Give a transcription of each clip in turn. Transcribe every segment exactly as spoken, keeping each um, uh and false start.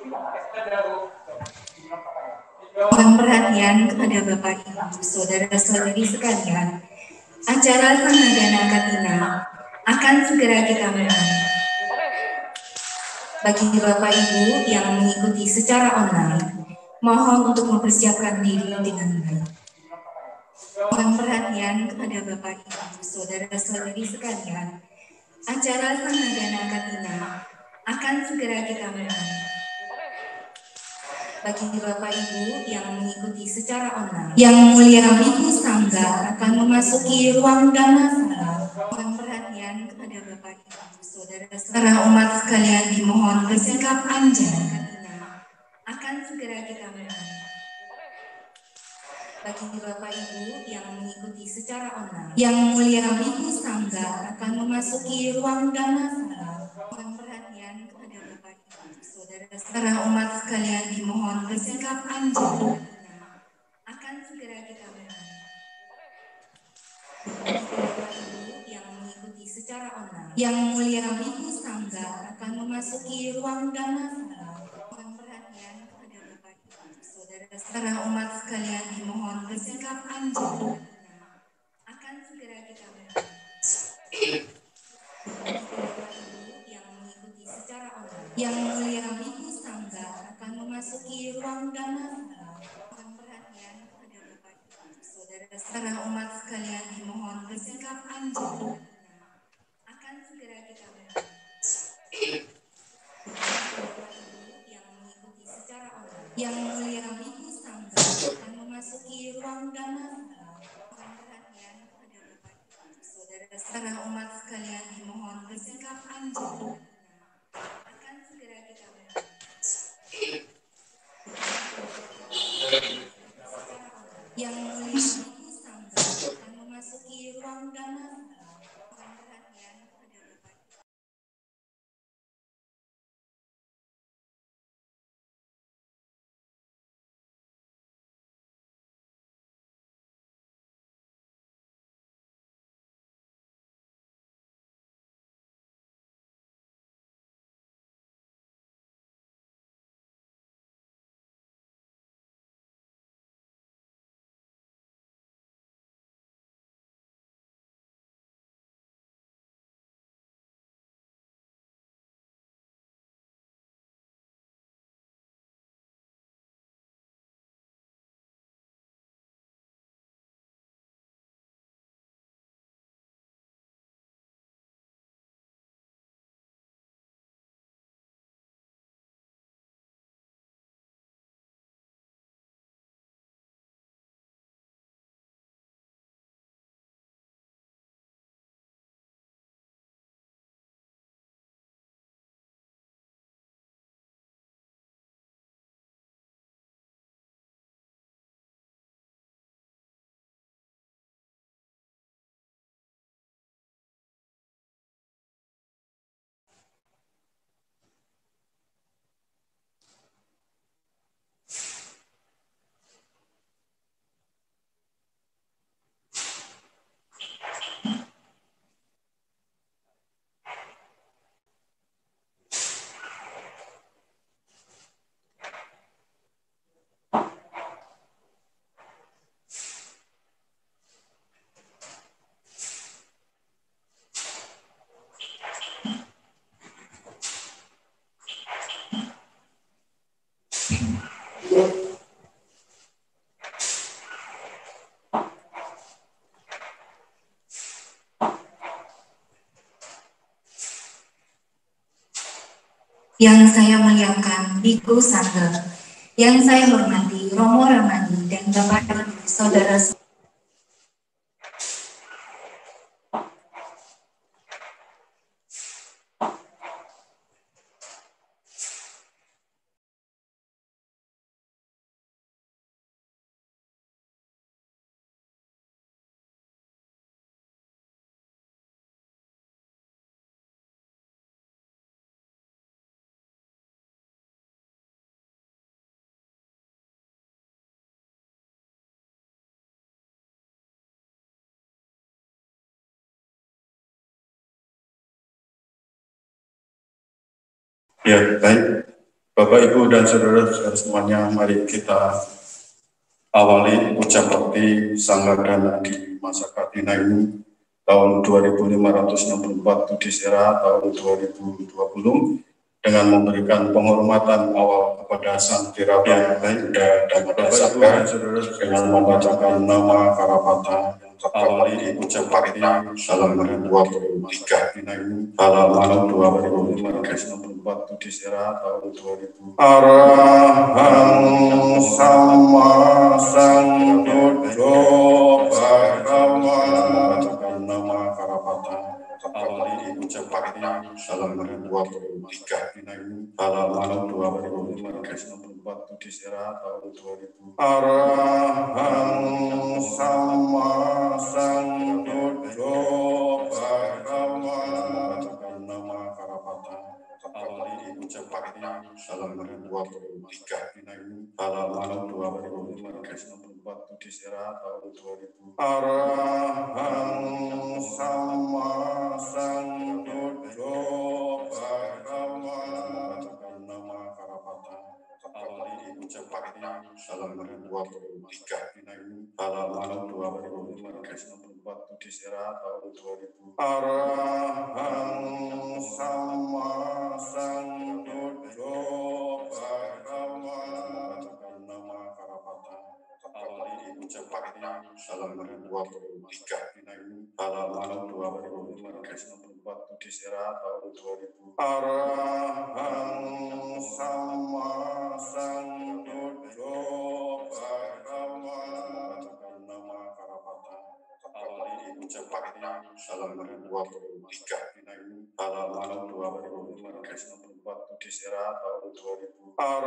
Mohon perhatian kepada Bapak Ibu, saudara-saudari sekalian. Acara Samadana Katina akan segera kita mulai. Bagi Bapak Ibu yang mengikuti secara online, mohon untuk mempersiapkan diri dengan baik. Mohon perhatian kepada Bapak Ibu, saudara-saudari sekalian. Acara Samadana Katina akan segera kita mulai. Bagi Bapak Ibu yang mengikuti secara online, Yang Mulia Biku Sangga akan memasuki ruang dana salam. Mohon perhatian kepada Bapak Ibu, saudara-saudara umat sekalian dimohon bersikap anjing. Akan segera kita mulai. Bagi Bapak Ibu yang mengikuti secara online, Yang Mulia Biku Sangga akan memasuki ruang dana salam. Mohon perhatian kepada Bapak Ibu, saudara-saudara umat sekalian dimohon bersikap anjing. Akan segera kita mulai. Bagi Bapak Ibu yang mengikuti secara online, Yang Mulia Biku Sangga akan memasuki ruang dana salam. Mohon perhatian kepada Bapak Ibu, saudara-saudara umat sekalian dimohon bersikap anjing. Akan segera kita mulai. Bagi Bapak Ibu yang mengikuti secara online, Yang Mulia Biku Sangga akan memasuki ruang dana salam. Mohon perhatian kepada Bapak Ibu, saudara-saudara umat sekalian dimohon bersikap anjing. Akan segera kita mulai. Bagi Bapak Ibu yang mengikuti secara online, Yang Mulia Biku Sangga akan memasuki ruang dana salam. Mohon perhatian kepada Bapak Ibu, saudara-saudara umat sekalian dimohon bersikap anjing. Akan segera kita mulai. Bagi Bapak Ibu yang mengikuti secara online, Yang Mulia Biku Sangga akan memasuki ruang dana salam. Mohon perhatian kepada Bapak Ibu. Yang saya muliakan Biku Sangga, yang saya hormati Romo Ramani dan Bapak Ibu saudara. Ya, baik. Bapak, Ibu, dan saudara-saudara semuanya, mari kita awali ucap bakti Sanggadana di masa Katina ini tahun dua ribu lima ratus enam puluh empat Tudisera tahun dua ribu dua puluh dengan memberikan penghormatan awal kepada Sang Tirata Buddha Dhamma Sangha dengan membacakan nama Karapata yang terdapat di ucap bakti halaman dua puluh tiga halaman dua puluh lima ratus enam puluh empat Tudisera tahun dua ribu. Arahang Sama Sambuddho Bhagava membacakan nama Karapata terdapat di ucap bakti halaman dua puluh tiga halaman dua puluh lima ratus enam puluh empat Tudisera tahun dua ribu. Arahang Sama Sambuddho Bhagava membacakan nama Karapata terdapat di ucap bakti halaman dua puluh tiga halaman dua puluh lima ratus enam puluh empat Tudisera tahun dua ribu. Arahang Sama Sambuddho Bhagava membacakan nama Karapata terdapat di ucap bakti halaman dua puluh tiga halaman dua puluh lima ratus enam puluh empat Tudisera tahun dua ribu. Arahang Sama Sambuddho Bhagava membacakan nama Karapata terdapat di ucap bakti halaman dua puluh tiga halaman dua puluh lima ratus enam puluh empat Tudisera tahun dua ribu. Arahang Sama Sambuddho Bhagava membacakan nama Karapata terdapat di ucap bakti halaman dua puluh tiga halaman dua puluh lima ratus enam puluh empat Tudisera tahun dua ribu.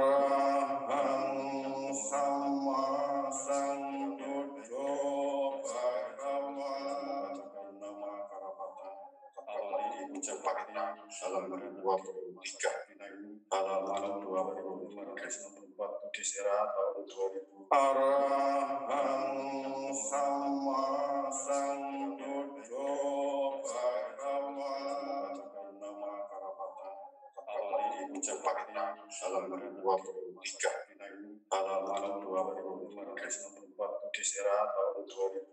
Arahang Sama Sambuddho Bhagava membacakan nama Karapata terdapat di ucap bakti halaman dua puluh tiga halaman dua puluh lima ratus enam puluh empat Tudisera tahun dua ribu. Arahang Sama Sambuddho Bhagava membacakan nama Karapata terdapat di ucap bakti halaman dua puluh tiga halaman dua puluh lima ratus enam puluh empat Tudisera tahun dua ribu.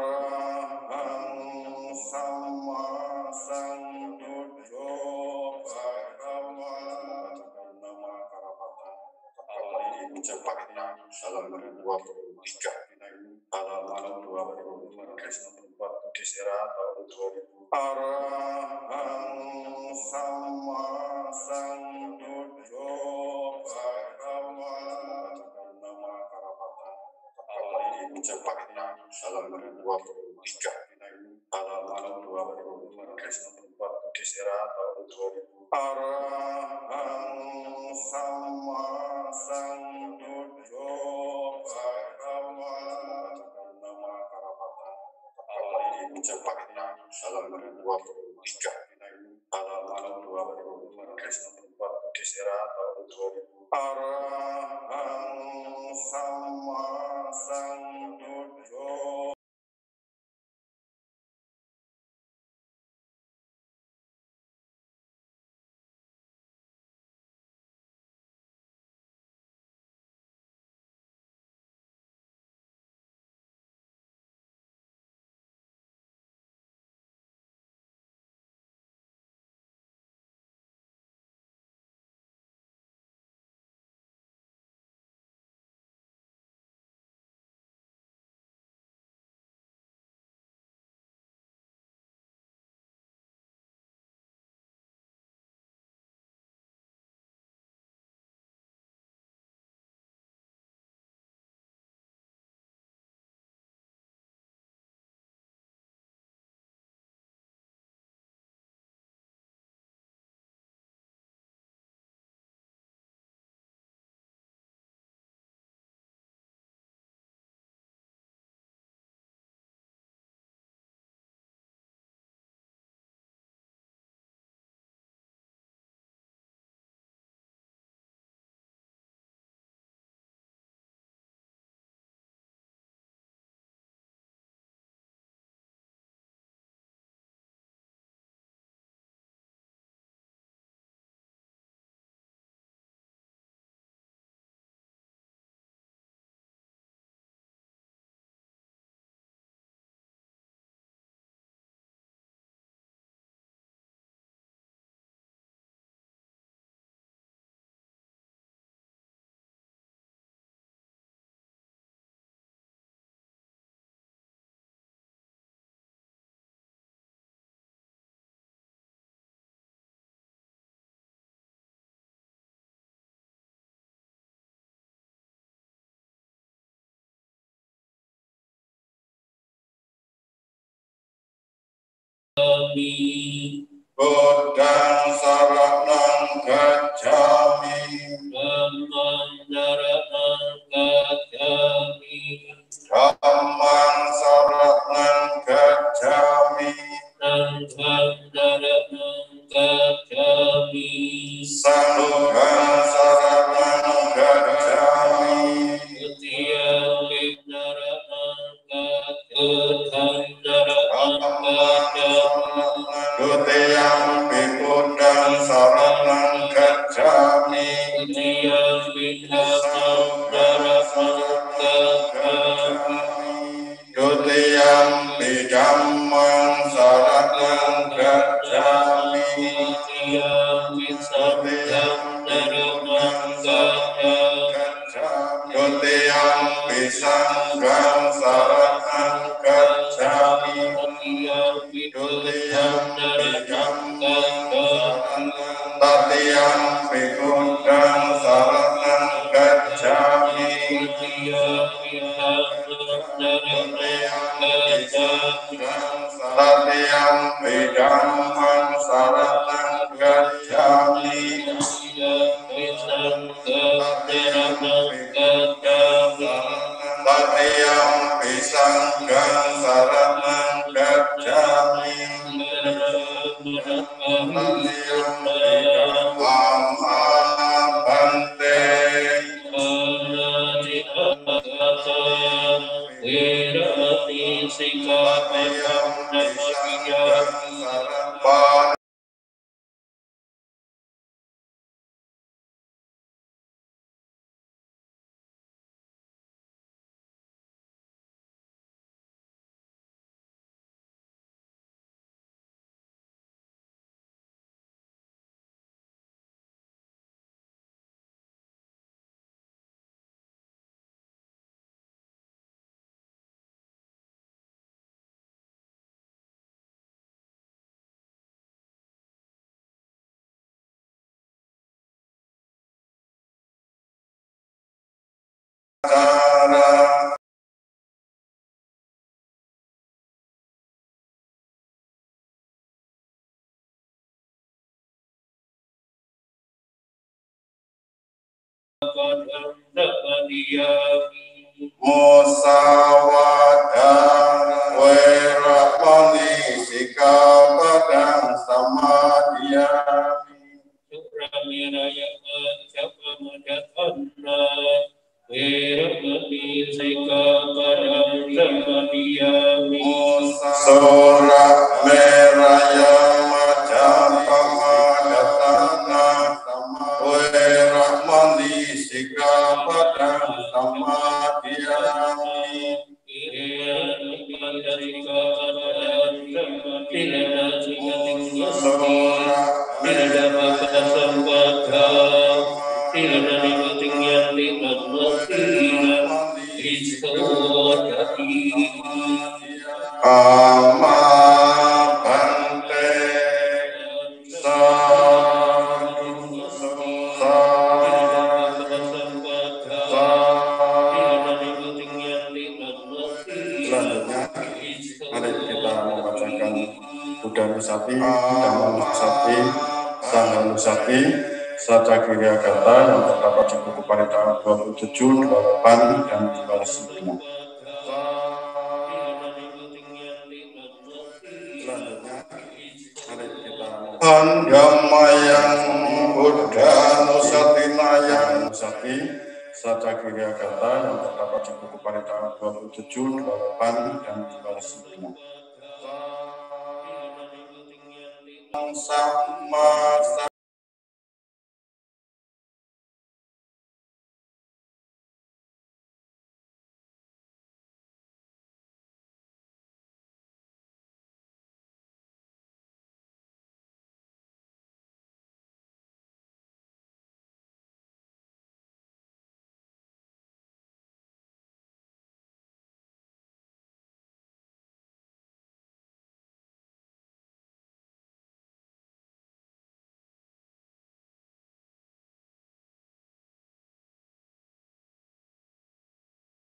Arahang Sama Sambuddho Bhagava membacakan nama Karapata terdapat di ucap bakti halaman dua puluh tiga halaman dua puluh lima ratus enam puluh empat Tudisera tahun dua ribu. Arahang Sama Sambuddho Bhagava membacakan nama Karapata terdapat di ucap bakti halaman dua puluh tiga halaman dua puluh lima ratus enam puluh empat Tudisera tahun dua ribu. Arahang Sama Sambuddho Bhagava membacakan nama Karapata terdapat di ucap bakti halaman dua puluh tiga halaman dua puluh lima ratus enam puluh empat Tudisera tahun dua ribu. Arahang Sama Sambuddho Buddhang saranang gacchami. Dhammang saranang gacchami. Dhammang saranang gacchami. Sanghang saranang gacchami. Sanghang saranang gacchami. Tutiyapi saranang gacchami. Saranang gacchami. Dutiyampi Buddhang saranang gacchami. Tutiyapi dhammang saranang gacchami. Dutiyampi dhammang saranang gacchami. Tutiyapi sanghang saranang gacchami. Dutiyampi sanghang saranang gacchami. Tutiyapi Dutiyampi dhammang dhammang gacchami. Tatiyampi Buddhang saranang gacchami. Tutiyapi dhammang saranang gacchami. Tatiyampi dhammang saranang gacchami. Tutiyapi sanghang saranang gacchami. Tatiyampi sanghang saranang gacchami. Tatiyampi dhammang bante. Wirati sikapadam namadiyami. Pan cara Padam namadiyami. musawada weramani sikapadang samadhiyami. Suramiraya Chapamadatana Veramati Sikapadam namadiyami. Sura meraya majapamadhatana weramani sikapadang samadhiyami. Amabante sadhu Selanjutnya, mari kita membacakan Buddha Nusati, Dhamma Nusati, Sangha Nusati, Saca Kriya Gata yang terdapat di buku Paritawa dua puluh tujuh, dua puluh delapan, dan dua puluh sembilan. Selanjutnya, mari kita Andamayang Buddha Nusatinayang Nusati, Saca Kriya Gata yang terdapat di buku Paritawa dua puluh tujuh, dua puluh delapan, dan dua puluh sembilan. Sama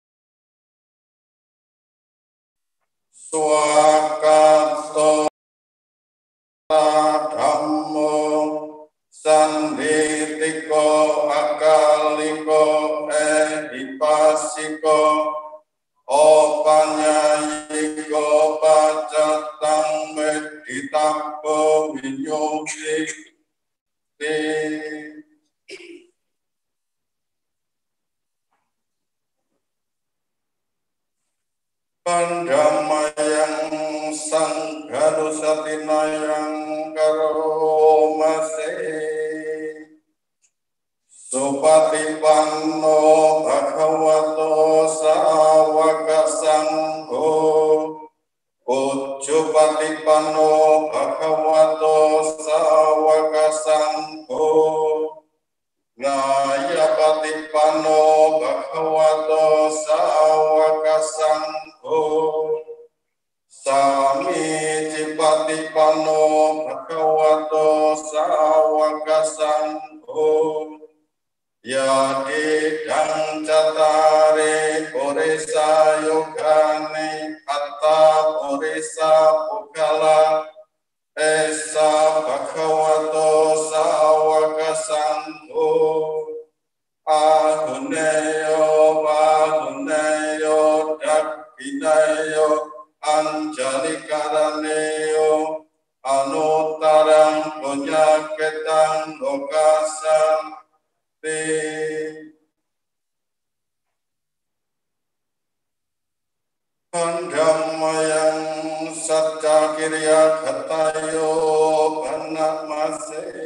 Swakato akaliko ehipasiko opanyayiko pacatang meditako winyuki di pandamaian sanggalu satinayang karomase Supatipanno bhagavato sawaka sangho Ujjupatipanno bhagavato sawaka sangho Ngayapatipanno bhagavato sawaka sangho Sami cipatipanno bhagavato sawaka sangho Yadi dang catare poresa yogane atta poresa pukala esa bhagavato sawaka sangho ahuneyo ahuneyo dakinayo anjali karaneyo anutarang punyaketang lokasang Pandamayang satya kirya khatayo panamase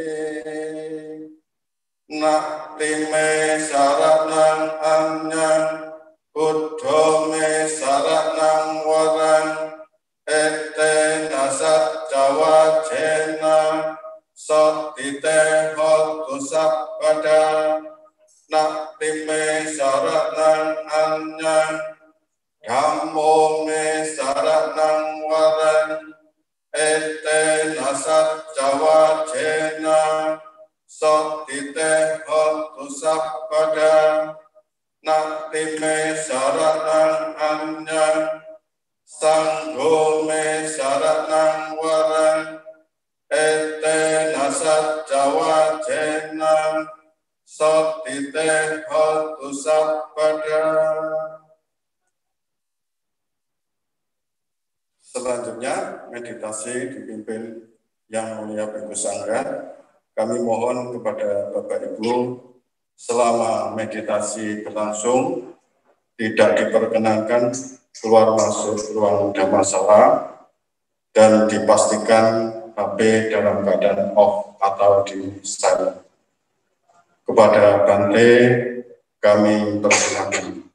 Naktime saranang anyang Buddhame saranang warang Ete nasat jawa jena Sotite hotu sabpada Naktime saranang anyang Dhammo me saranang warang Ete nasat jawa jena Sotite hotu sabpada Naktime saranang anyang Sangho me saranang warang Ete nasat jawa jena Sotite hotu sabpada. Selanjutnya meditasi dipimpin Yang Mulia Bhikkhu Sangha. Kami mohon kepada Bapak Ibu selama meditasi berlangsung tidak diperkenankan keluar masuk ruang dhammasala dan dipastikan H P dalam keadaan off atau di silent. Kepada Bante kami persilakan.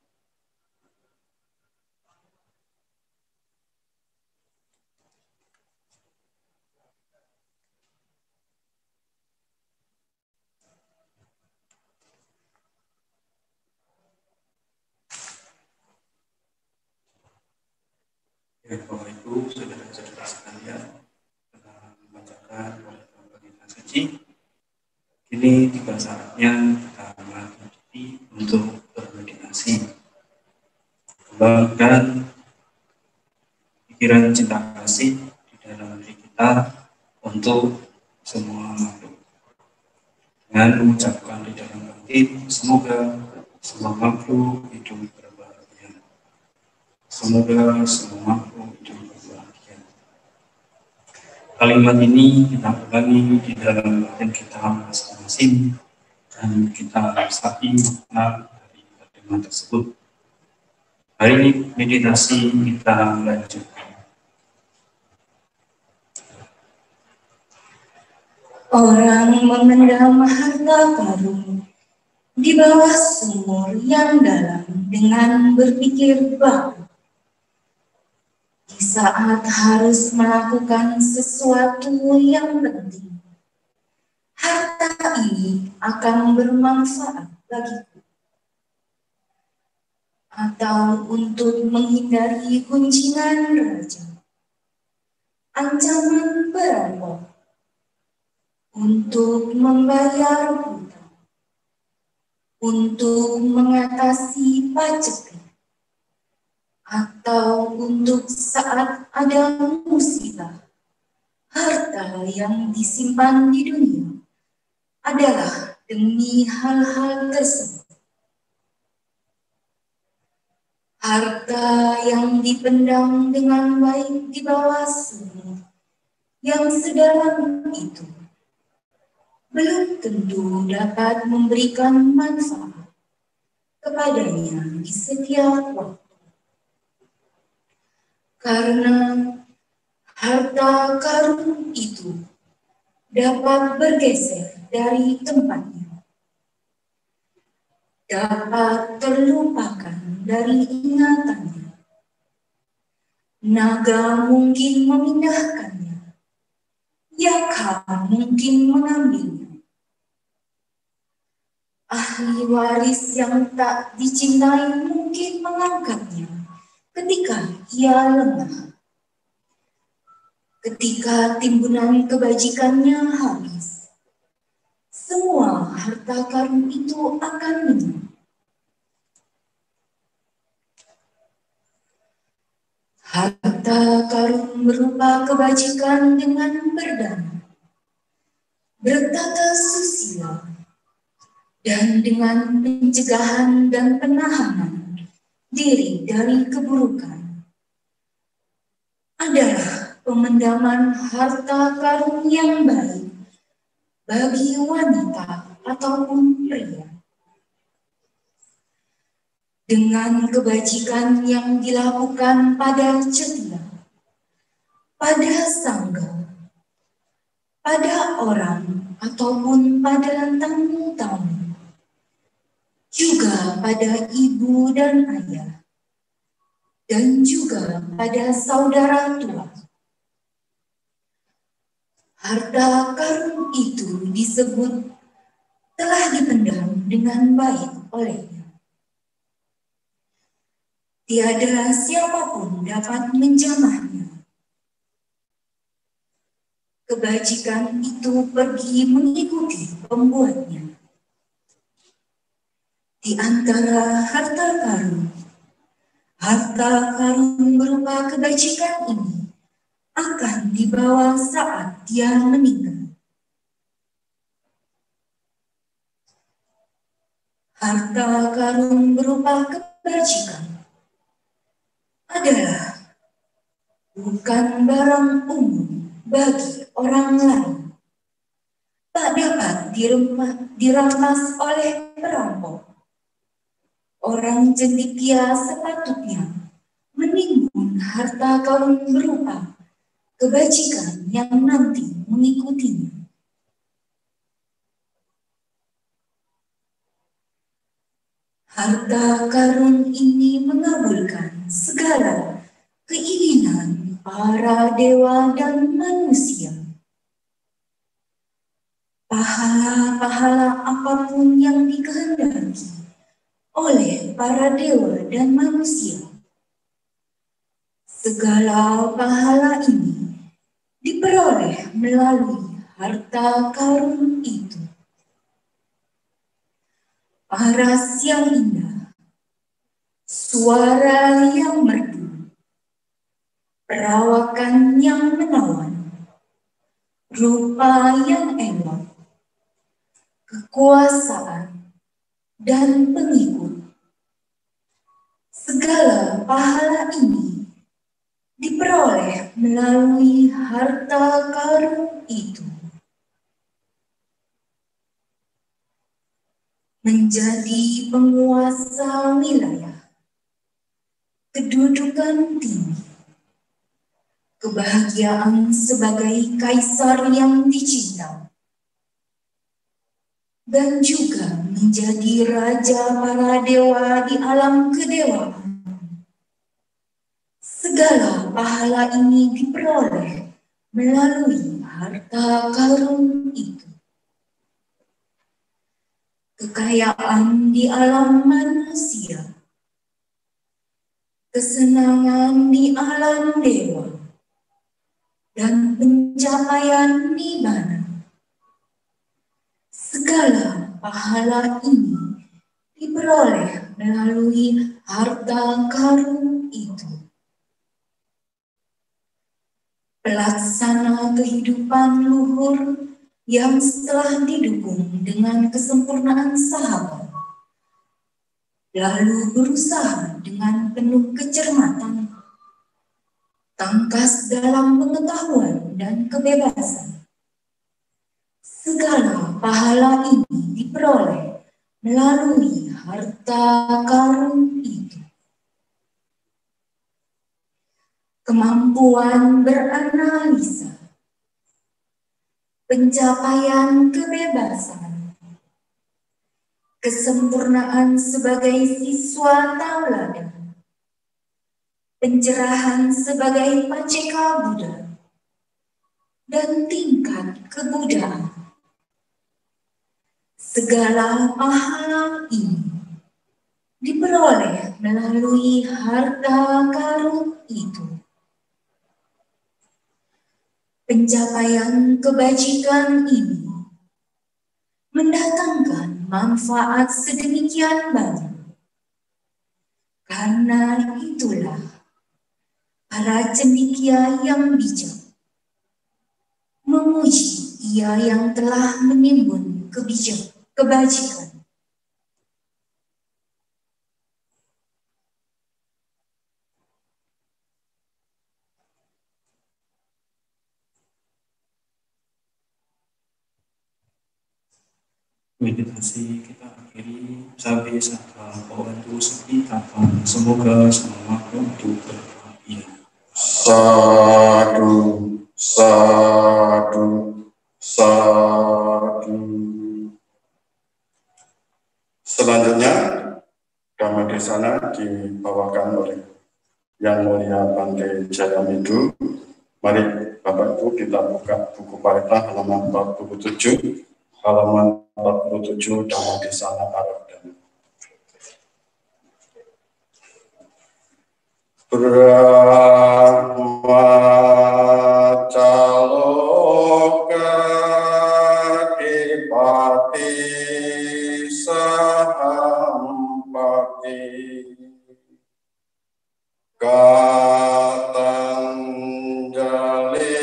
Ya, Bapak Ibu, saudara-saudara sekalian, telah membacakan pagina suci. Ini tiga saatnya kita melakukan diri untuk bermeditasi. Kembangkan pikiran cinta kasih di dalam diri kita untuk semua makhluk. Dengan mengucapkan di dalam hati, semoga semua makhluk hidup berbahagia. Semoga semua makhluk hidup berbahagia. Kalimat ini kita ulangi di dalam batin kita masing-masing dan kita resapi makna dari kalimat tersebut. Hari ini meditasi kita lanjutkan. Orang memendam harta karun di bawah sumur yang dalam dengan berpikir bahwa di saat harus melakukan sesuatu yang penting, harta ini akan bermanfaat bagiku. Atau untuk menghindari guncingan raja, ancaman perampok, untuk membayar hutang, untuk mengatasi pajak, atau untuk saat ada musibah. Harta yang disimpan di dunia adalah demi hal-hal tersebut. Harta yang dipendam dengan baik di bawah sumur yang sedalam itu belum tentu dapat memberikan manfaat kepadanya di setiap waktu. Karena harta karun itu dapat bergeser dari tempatnya, dapat terlupakan dari ingatannya. Naga mungkin memindahkannya, Yaka mungkin mengambilnya. Ahli waris yang tak dicintai mungkin mengangkatnya ketika ia lemah. Ketika timbunan kebajikannya habis, semua harta karun itu akan lenyap. Harta karun berupa kebajikan dengan berdana, bertata susila, dan dengan pencegahan dan penahanan diri dari keburukan adalah pemendaman harta karun yang baik bagi wanita ataupun pria. Dengan kebajikan yang dilakukan pada cetia, pada sangga, pada orang ataupun pada tamu-tamu, juga pada ibu dan ayah, dan juga pada saudara tua. Harta karun itu disebut telah dipendam dengan baik olehnya. Tiada siapapun dapat menjamahnya. Kebajikan itu pergi mengikuti pembuatnya. Di antara harta karun, harta karun berupa kebajikan ini akan dibawa saat dia meninggal. Harta karun berupa kebajikan adalah bukan barang umum bagi orang lain, tak dapat dirampas oleh perampok. Orang cendekia sepatutnya menimbun harta karun berupa kebajikan yang nanti mengikutinya. Harta karun ini mengabulkan segala keinginan para dewa dan manusia. Pahala-pahala apapun yang dikehendaki oleh para dewa dan manusia, segala pahala ini diperoleh melalui harta karun itu. Paras yang indah, suara yang merdu, perawakan yang menawan, rupa yang elok, kekuasaan, dan pengikut. Segala pahala ini diperoleh melalui harta karun itu. Menjadi penguasa wilayah, kedudukan tinggi, kebahagiaan sebagai kaisar yang dicinta, dan juga menjadi raja para dewa di alam kedewaan. Segala pahala ini diperoleh melalui harta karun itu. Kekayaan di alam manusia, kesenangan di alam dewa, dan pencapaian nibbana. Segala pahala ini diperoleh melalui harta karun itu. Pelaksana kehidupan luhur yang setelah didukung dengan kesempurnaan sahabat, lalu berusaha dengan penuh kecermatan, tangkas dalam pengetahuan dan kebebasan. Segala pahala ini diperoleh melalui harta karun itu. Kemampuan beranalisa, pencapaian kebebasan, kesempurnaan sebagai siswa tauladan, pencerahan sebagai paceka Buddha, dan tingkat kebudayaan. Segala pahala ini diperoleh melalui harta karun itu. Pencapaian kebajikan ini mendatangkan manfaat sedemikian banyak. Karena itulah para cendekia yang bijak memuji ia yang telah menimbun kebijak, kebajikan. Meditasi kita akhiri sampai saat waktu sepi kapan. Semoga semua makhluk berbahagia. Sadu, sadu, sadu. Selanjutnya, Dhammadesana dibawakan oleh Yang Mulia Bante Jayamidu. Mari Bapak Ibu kita buka buku Parita halaman empat puluh tujuh. Halaman empat puluh tujuh Dhammadesana Aradhana. Brahma Caloka Dipati Sahampati Katanjali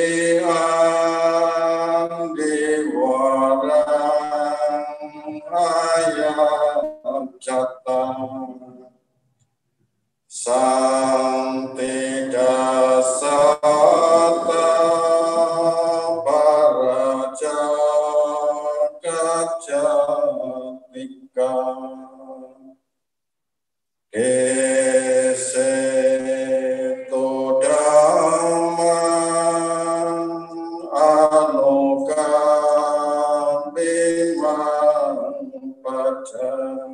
Jatah Santi dasata para jagat jatika deseto dhammam alokam bimang pada.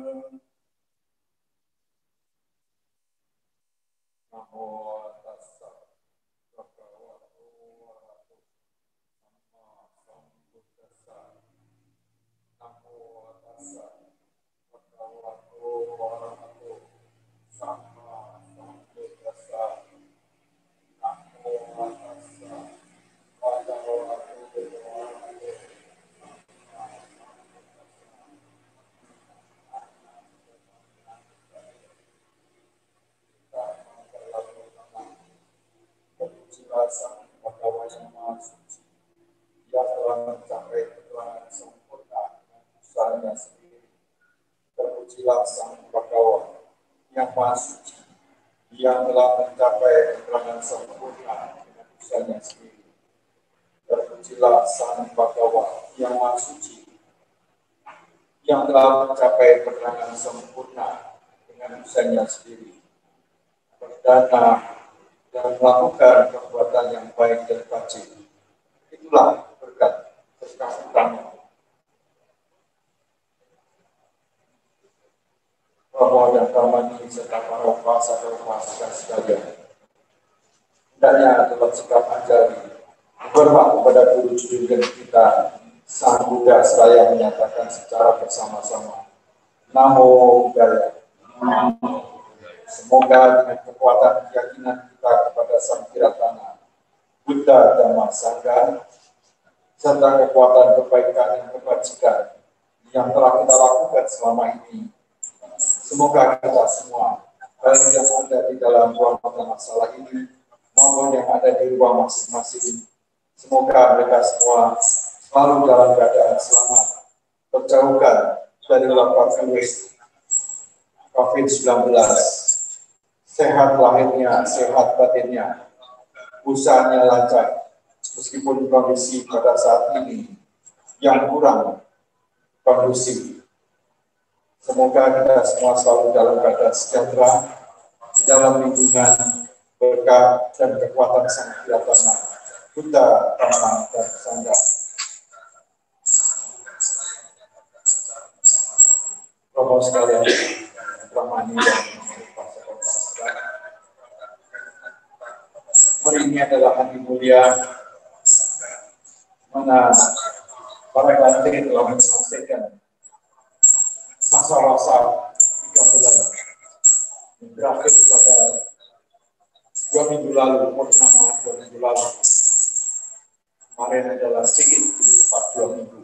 Sang Bhagawan yang Maha Suci, Dia telah mencapai keterangan sempurna dengan usahanya sendiri. Terpujilah Sang Bhagawan yang Maha Suci, Dia telah mencapai keterangan sempurna dengan usahanya sendiri. Terpujilah Sang Bhagawan yang Maha Suci, yang telah mencapai keterangan sempurna dengan usahanya sendiri. Berdana dan melakukan perbuatan yang baik dan wajib. Itulah berkat berkah utama. Bahwa dan Tamani serta para upasa dan upasika sekalian. Hendaknya dalam sikap anjali berhormat kepada guru junjungan kita, Sang Buddha, seraya menyatakan secara bersama-sama. Namo Buddhaya. Semoga dengan kekuatan keyakinan kita kepada Sang Kiratana, Buddha Dhamma Sangha, serta kekuatan kebaikan dan kebajikan yang telah kita lakukan selama ini, semoga kita semua, baik yang ada di dalam ruang masalah ini maupun yang ada di ruang masing-masing, semoga mereka semua selalu dalam keadaan selamat, terjauhkan dari wabah virus covid sembilan belas, sehat lahirnya, sehat batinnya, usahanya lancar, meskipun kondisi pada saat ini yang kurang kondusif. Semoga kita semua selalu dalam keadaan sejahtera, di dalam lindungan, berkat, dan kekuatan Sang Hyang Buddha, Dhamma, dan Sangha. Romo sekalian, Ramani dan hari ini adalah hari mulia, mana para Bante telah menyelesaikan masa-masa tiga bulan berakhir pada dua minggu lalu, purnama dua minggu lalu. Kemarin adalah sikit di tepat dua minggu.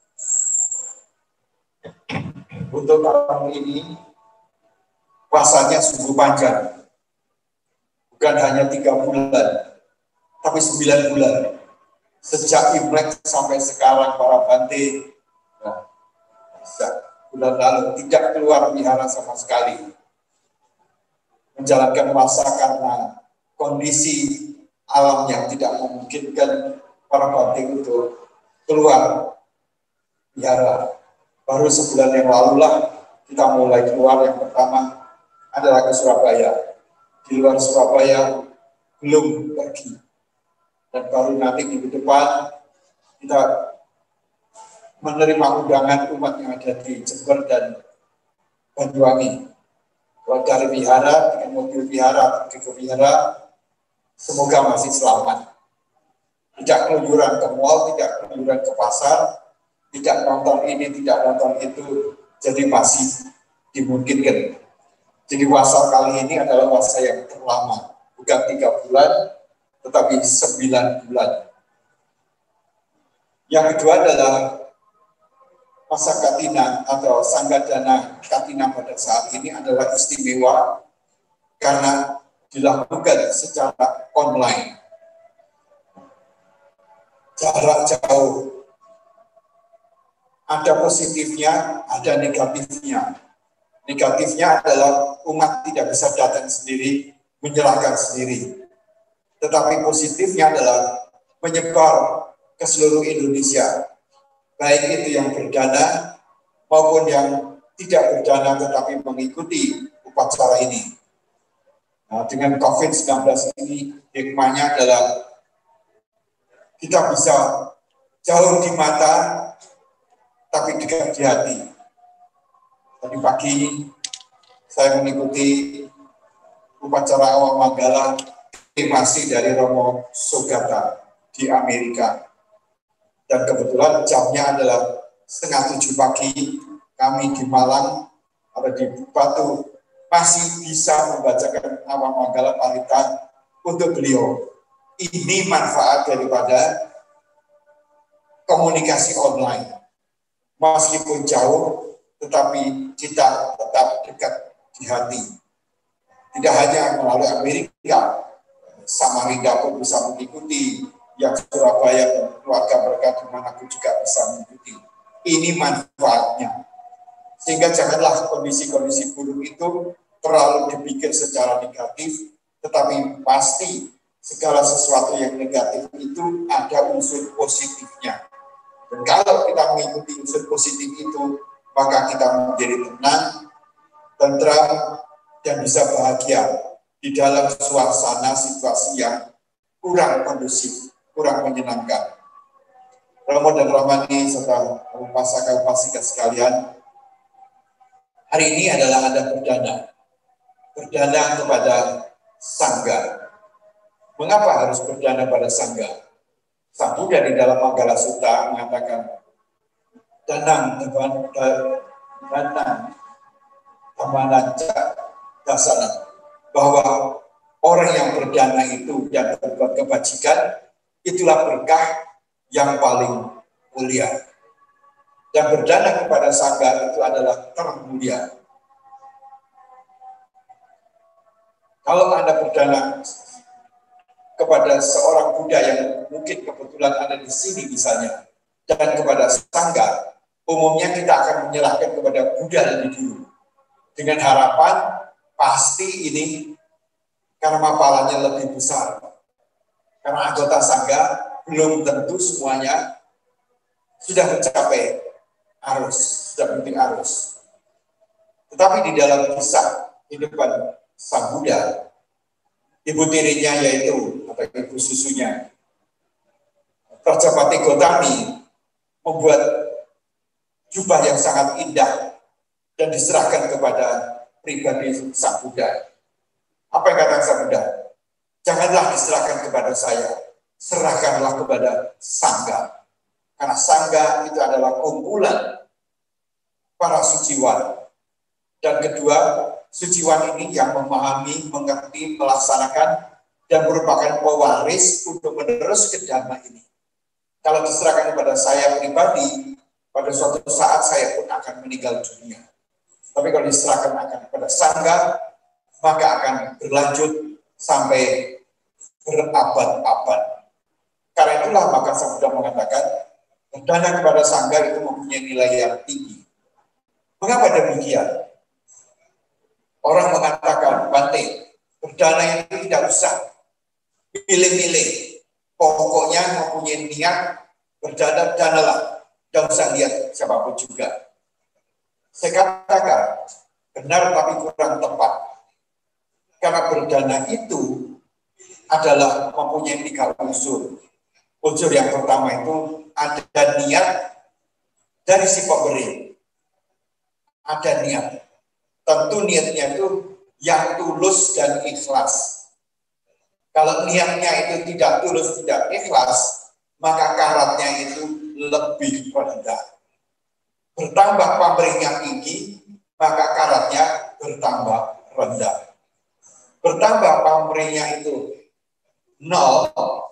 Untuk tahun ini puasanya sungguh panjang, bukan hanya tiga bulan, tapi sembilan bulan. Sejak Imlek sampai sekarang para Bante, nah, sejak bulan lalu tidak keluar wihara sama sekali, menjalankan puasa karena kondisi alam yang tidak memungkinkan para Bante untuk keluar wihara. Baru sebulan yang lalu lah kita mulai keluar. Yang pertama adalah ke Surabaya. Di luar Surabaya belum pergi. Dan baru nanti minggu depan kita menerima undangan umat yang ada di Jember dan Banyuwangi. Kalau dari wihara, dengan mobil wihara, pergi ke wihara, semoga masih selamat. Tidak keluyuran ke mall, tidak keluyuran ke pasar, tidak nonton ini, tidak nonton itu, jadi masih dimungkinkan. Jadi puasa kali ini adalah puasa yang terlama, bukan tiga bulan, tetapi sembilan bulan. Yang kedua adalah masa Katina atau Sanggadana Katina pada saat ini adalah istimewa karena dilakukan secara online. Jarak jauh. Ada positifnya, ada negatifnya. Negatifnya adalah umat tidak bisa datang sendiri, menyerahkan sendiri. Tetapi positifnya adalah menyebar ke seluruh Indonesia. Baik itu yang berdana maupun yang tidak berdana tetapi mengikuti upacara ini. Nah, dengan covid sembilan belas ini, hikmahnya adalah kita bisa jauh di mata, tapi dekat di hati. Tadi pagi saya mengikuti upacara awal Manggala masih dari Romo Sogata di Amerika. Dan kebetulan jamnya adalah setengah tujuh pagi, kami di Malang, ada di Batu, masih bisa membacakan awal Manggala Parita untuk beliau. Ini manfaat daripada komunikasi online. Meskipun jauh, tetapi kita tetap dekat di hati. Tidak hanya melalui Amerika, Samarinda pun bisa mengikuti, yang Surabaya dan keluarga mereka dimanapun juga bisa mengikuti. Ini manfaatnya. Sehingga janganlah kondisi-kondisi buruk itu terlalu dipikir secara negatif, tetapi pasti segala sesuatu yang negatif itu ada unsur positifnya. Dan kalau kita mengikuti unsur positif itu, maka kita menjadi tenang, tentram, dan bisa bahagia di dalam suasana situasi yang kurang kondusif, kurang menyenangkan. Romo dan Ramani serta upasaka upasika sekalian, hari ini adalah ada perdana, perdana kepada Sangga. Mengapa harus perdana pada Sangga? Sang Buddha di dalam Manggala Sutta mengatakan, danang danang danang amananca dasana, bahwa orang yang berdana itu dan berbuat kebajikan, itulah berkah yang paling mulia. Dan berdana kepada Sangga itu adalah termulia. Kalau Anda berdana kepada seorang Buddha yang mungkin kebetulan ada di sini misalnya, dan kepada sangga, umumnya kita akan menyerahkan kepada Buddha lebih dulu. Dengan harapan pasti ini karma palanya lebih besar. Karena anggota sangga belum tentu semuanya sudah mencapai arus, sudah penting arus. Tetapi di dalam kisah kehidupan Sang Buddha, ibu tirinya yaitu atau ibu susunya, Prajapati Gotami, membuat jubah yang sangat indah dan diserahkan kepada pribadi Sang Buddha. Apa yang kata Sang Buddha? Janganlah diserahkan kepada saya, serahkanlah kepada sangga. Karena sangga itu adalah kumpulan para suciwan. Dan kedua, suciwan ini yang memahami, mengerti, melaksanakan, dan merupakan pewaris untuk meneruskan dharma ini. Kalau diserahkan kepada saya pribadi, pada suatu saat saya pun akan meninggal dunia. Tapi kalau diserahkan akan kepada sangga, maka akan berlanjut sampai berabad-abad. Karena itulah maka Sang Buddha mengatakan, berdana kepada sangga itu mempunyai nilai yang tinggi. Mengapa demikian? Orang mengatakan, Bante, berdana itu tidak usah pilih-pilih. Pokoknya mempunyai niat berdana, danalah. Tidak usah lihat siapapun juga. Saya katakan, benar tapi kurang tepat. Karena berdana itu adalah mempunyai tiga unsur. Unsur yang pertama itu ada niat dari si pemberi. Ada niat. Tentu niatnya itu yang tulus dan ikhlas. Kalau niatnya itu tidak tulus, tidak ikhlas, maka karatnya itu lebih rendah. Bertambah pamrihnya tinggi, maka karatnya bertambah rendah. Bertambah pamrihnya itu nol,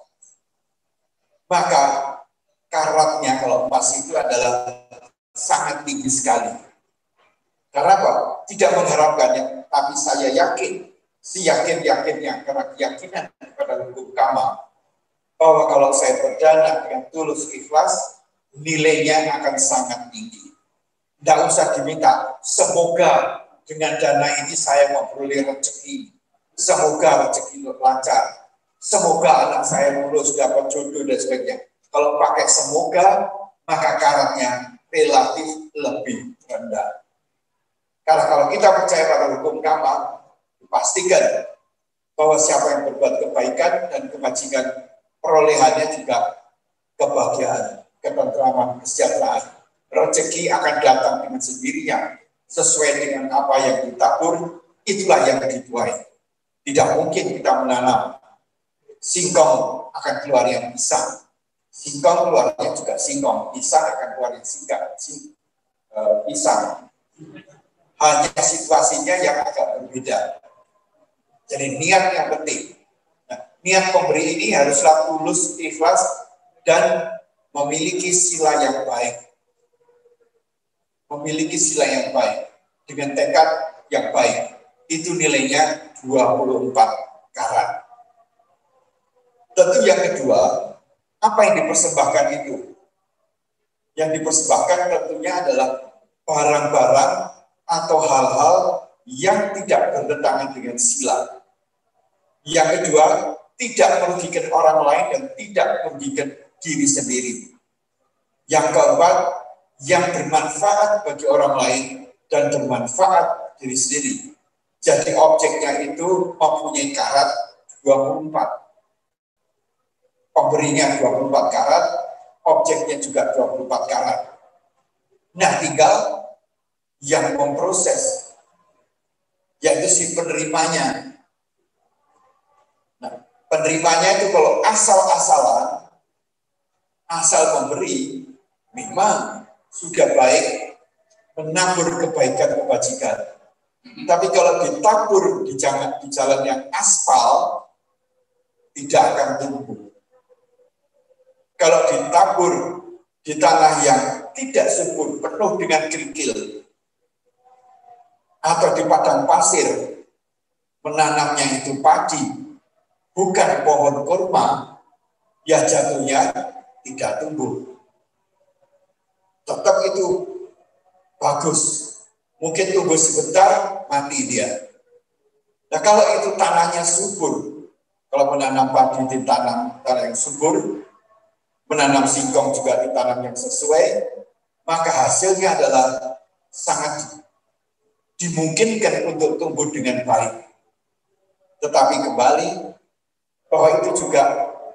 maka karatnya kalau emas itu adalah sangat tinggi sekali. Karena apa? Tidak mengharapkannya, tapi saya yakin, seyakin-yakinnya, karena keyakinan pada hukum karma, bahwa kalau saya berdana dengan tulus ikhlas, nilainya akan sangat tinggi. Tidak usah diminta, semoga dengan dana ini saya memperoleh rezeki, semoga rezeki lancar, semoga anak saya lulus dapat jodoh dan sebagainya. Kalau pakai semoga, maka karatnya relatif lebih rendah. Karena kalau kita percaya pada hukum karma, pastikan bahwa siapa yang berbuat kebaikan dan kebajikan, perolehannya juga kebahagiaan, ketentraman, kesejahteraan. Rezeki akan datang dengan sendirinya, sesuai dengan apa yang ditabur, itulah yang dituai. Tidak mungkin kita menanam singkong akan keluar yang pisang, singkong keluarnya juga singkong, pisang akan keluar yang singkong, sing, uh, pisang. Hanya situasinya yang agak berbeda. Jadi niat yang penting. Nah, niat pemberi ini haruslah tulus, ikhlas, dan memiliki sila yang baik. Memiliki sila yang baik. Dengan tekad yang baik. Itu nilainya dua puluh empat karat. Tentu yang kedua, apa yang dipersembahkan itu? Yang dipersembahkan tentunya adalah barang-barang atau hal-hal yang tidak bertentangan dengan sila. Yang kedua, tidak merugikan orang lain dan tidak merugikan diri sendiri. Yang keempat, yang bermanfaat bagi orang lain dan bermanfaat diri sendiri. Jadi objeknya itu mempunyai karat dua puluh empat. Pemberinya dua puluh empat karat, objeknya juga dua puluh empat karat. Nah, tinggal yang memproses, yaitu si penerimanya. Nah, penerimanya itu kalau asal-asalan, asal memberi, memang sudah baik menabur kebaikan kebajikan. Tapi kalau ditabur di jalan, di jalan yang aspal, tidak akan tumbuh. Kalau ditabur di tanah yang tidak subur, penuh dengan kerikil, atau di padang pasir, menanamnya itu padi, bukan pohon kurma, ya jatuhnya tidak tumbuh. itu bagus, mungkin tumbuh sebentar, mati dia. Nah kalau itu tanahnya subur, kalau menanam padi di tanam tanah yang subur, menanam singkong juga di tanam yang sesuai, maka hasilnya adalah sangat dimungkinkan untuk tumbuh dengan baik. Tetapi kembali, bahwa itu juga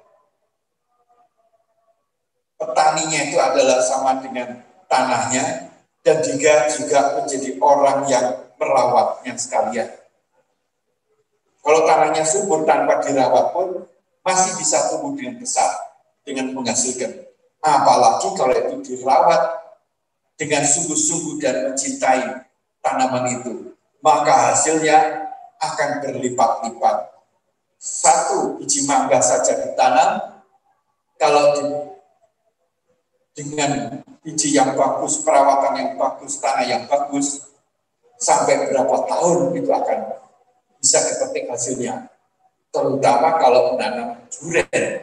petaninya itu adalah sama dengan tanahnya, dan juga juga menjadi orang yang merawatnya sekalian. Kalau tanahnya subur tanpa dirawat pun masih bisa tumbuh dengan besar, dengan menghasilkan. Apalagi kalau itu dirawat dengan sungguh-sungguh dan mencintai tanaman itu, maka hasilnya akan berlipat-lipat. Satu biji mangga saja ditanam, kalau di, dengan biji yang bagus, perawatan yang bagus, tanah yang bagus, sampai berapa tahun itu akan bisa dipetik hasilnya. Terutama kalau menanam durian,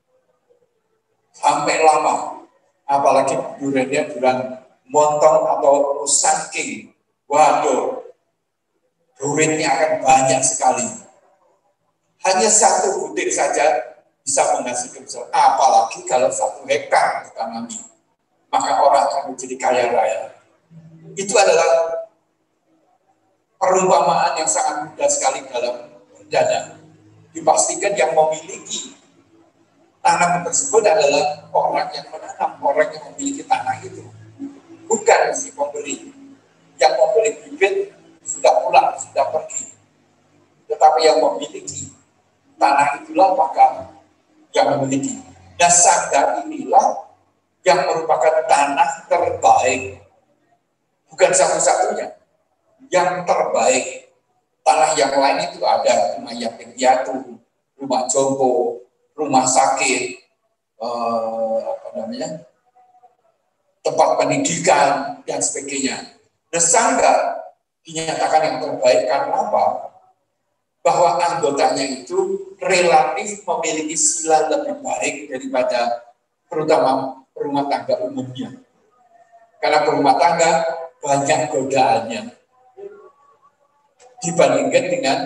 sampai lama, apalagi duriannya durian montong atau musangking. Waduh, duitnya akan banyak sekali. Hanya satu butir saja bisa menghasilkan besar. Apalagi kalau satu hektar ditanami, maka orang akan menjadi kaya raya. Itu adalah perumpamaan yang sangat mudah sekali dalam berdana. Dipastikan yang memiliki tanaman tersebut adalah orang yang menanam, orang yang memiliki tanah itu, bukan si pembeli. Yang membeli bibit sudah pulang, sudah pergi. Tetapi yang memiliki tanah itulah maka yang memiliki. Nah, sanggar inilah yang merupakan tanah terbaik. Bukan satu-satunya, yang terbaik. Tanah yang lain itu ada rumah yatim piatu, rumah jompo, rumah sakit, eh, apa namanya, tempat pendidikan dan sebagainya. Nah, sanggar dinyatakan yang terbaik karena apa? Bahwa anggotanya itu relatif memiliki sila lebih baik daripada terutama rumah tangga umumnya. Karena rumah tangga banyak godaannya dibandingkan dengan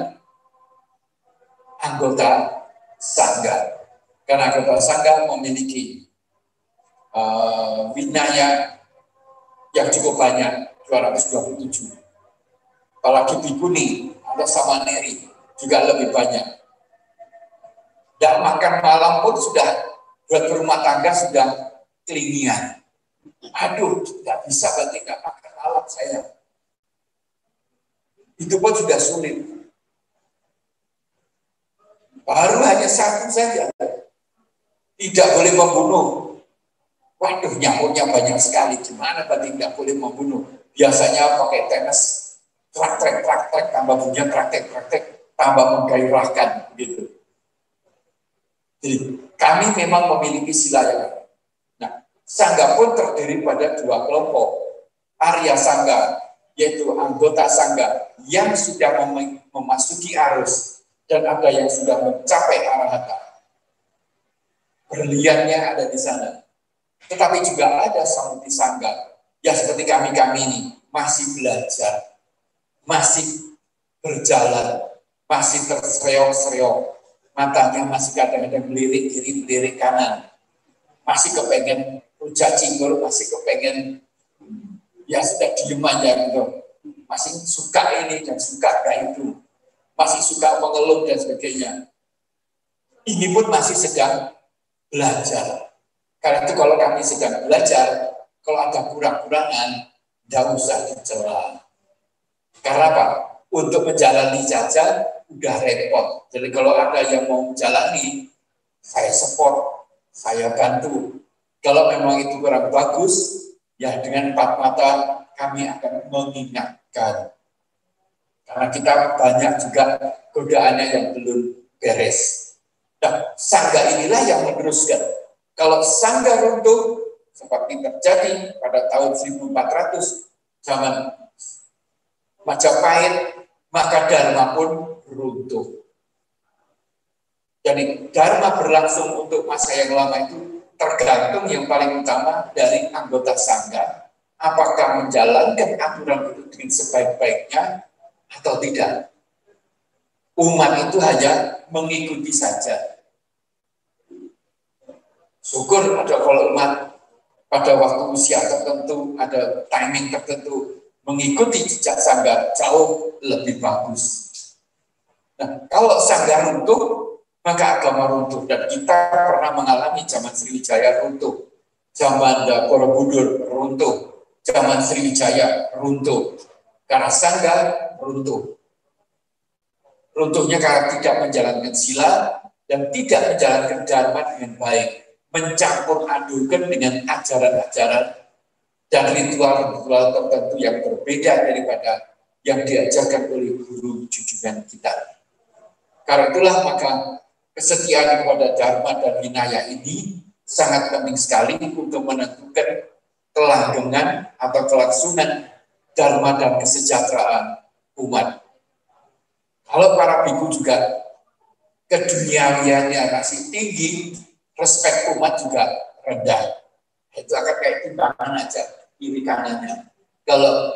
anggota sanggar. Karena anggota sanggar memiliki uh, winaya yang cukup banyak, dua ratus dua puluh tujuh. Apalagi bikuni atau samaneri juga lebih banyak. Dan makan malam pun sudah buat rumah tangga sudah kelingian. Aduh, tidak bisa berarti nggak makan malam saya. Itu pun sudah sulit. Baru hanya satu saja. Tidak boleh membunuh. Waduh, nyamuknya banyak sekali. Gimana berarti tidak boleh membunuh? Biasanya pakai tenis, trak-trek, trak-trek, tambah punya trak-trek-trak-trek, tambah menggairahkan. Gitu. Jadi, kami memang memiliki sila yang lain. Nah, sangga pun terdiri pada dua kelompok. Arya sangga, yaitu anggota sangga yang sudah mem memasuki arus dan ada yang sudah mencapai arahata. Berliannya ada di sana. Tetapi juga ada samuti sangga yang seperti kami-kami ini masih belajar, masih berjalan, masih terseok-seok, matanya masih kadang-kadang melirik kiri, melirik kanan, masih kepengen rujak cingur, masih kepengen ya sudah diem aja gitu, masih suka ini dan suka kayak itu, masih suka mengeluh dan sebagainya. Ini pun masih sedang belajar. Karena itu kalau kami sedang belajar, kalau ada kurang-kurangan, tidak usah dicela. Karena apa? Untuk menjalani saja udah repot. Jadi kalau ada yang mau menjalani, saya support, saya bantu. Kalau memang itu kurang bagus, ya dengan empat mata kami akan mengingatkan. Karena kita banyak juga godaannya yang belum beres. Nah, sangga inilah yang meneruskan. Kalau sangga runtuh, seperti terjadi pada tahun seribu empat ratus, zaman Majapahit, maka Dharma pun runtuh. Jadi Dharma berlangsung untuk masa yang lama itu tergantung yang paling utama dari anggota sangga apakah menjalankan aturan itu dengan sebaik-baiknya atau tidak. Umat itu hanya mengikuti saja. Syukur ada kalau umat pada waktu usia tertentu, ada timing tertentu, mengikuti jejak sangga jauh lebih bagus. Nah, kalau sangga runtuh, maka agama runtuh. Dan kita pernah mengalami zaman Sriwijaya runtuh, zaman Borobudur runtuh, zaman Sriwijaya runtuh, karena sangga runtuh. Runtuhnya karena tidak menjalankan sila dan tidak menjalankan dharma dengan baik, mencampur adukan dengan ajaran-ajaran dan ritual-ritual tertentu yang berbeda daripada yang diajarkan oleh guru junjungan kita. Karena itulah maka kesetiaan kepada dharma dan winaya ini sangat penting sekali untuk menentukan kelanggengan atau kelangsungan dharma dan kesejahteraan umat. Kalau para biku juga keduniawiannya masih tinggi, respek umat juga rendah. Itu akan kayak timbangan aja, kiri kanannya. Kalau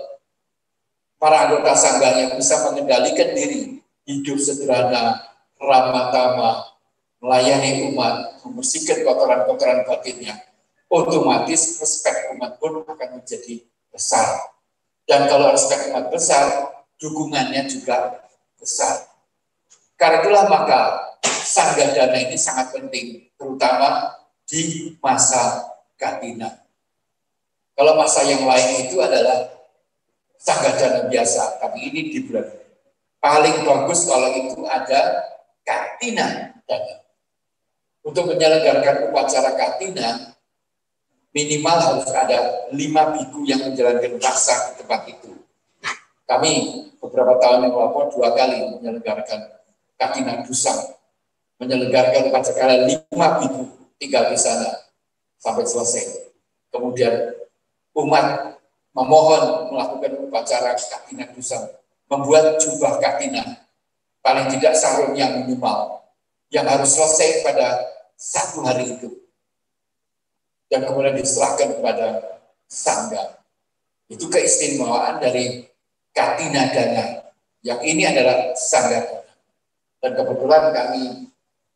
para anggota sangganya bisa mengendalikan diri, hidup sederhana, ramah tamah, melayani umat, membersihkan kotoran-kotoran batinnya, otomatis respek umat pun akan menjadi besar. Dan kalau respek umat besar, dukungannya juga besar. Karena itulah maka sangga dana ini sangat penting, terutama di masa Katina. Kalau masa yang lain itu adalah sangga dana biasa, tapi ini di bulan paling bagus kalau itu ada Katina dana. Untuk menyelenggarakan upacara Katina, minimal harus ada lima biku yang menjalankan masa di tempat itu. Kami beberapa tahun yang lalu dua kali menyelenggarakan Katina Dusang, menyelenggarakan upacara lima biku tinggal di sana sampai selesai. Kemudian umat memohon melakukan upacara Katina Dusang, membuat jubah Katina, paling tidak sarungnya minimal, yang harus selesai pada satu hari itu. Dan kemudian diserahkan kepada sangga. Itu keistimewaan dari Katina dana. Yang ini adalah sangga dana. Dan kebetulan kami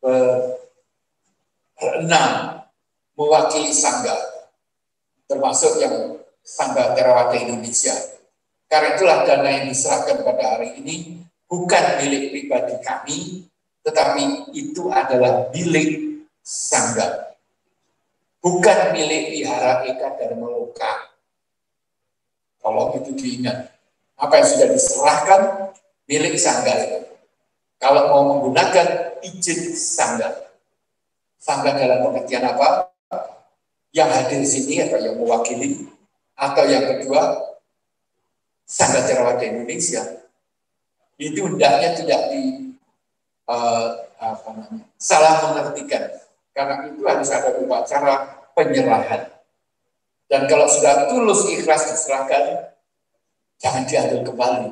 berenam mewakili sangga, termasuk yang Sangga Theravada Indonesia. Karena itulah dana yang diserahkan pada hari ini bukan milik pribadi kami, tetapi itu adalah milik sangga. Bukan milik Wihara Eka Dharma Loka. Kalau itu diingat, apa yang sudah diserahkan milik sangga itu. Kalau mau menggunakan izin sangga. Sangga dalam pengertian apa? Yang hadir di sini atau yang mewakili, atau yang kedua Sangga Theravada Indonesia. Itu hendaknya tidak di uh, apa namanya, salah mengertikan. Karena itu harus ada upacara penyerahan. Dan kalau sudah tulus ikhlas diserahkan, jangan diambil kembali.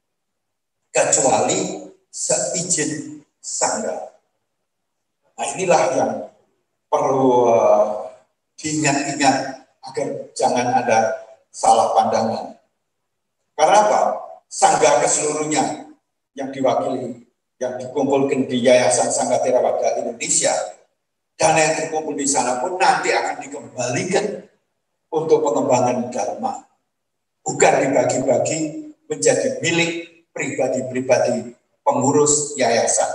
Kecuali seizin sangga. Nah inilah yang perlu uh, diingat-ingat agar jangan ada salah pandangan. Karena apa? Sangga keseluruhnya yang diwakili, yang dikumpulkan di Yayasan Sangga Theravada Indonesia, dana yang terkumpul di sana pun nanti akan dikembalikan untuk pengembangan dharma. Bukan dibagi-bagi menjadi milik pribadi-pribadi pengurus yayasan.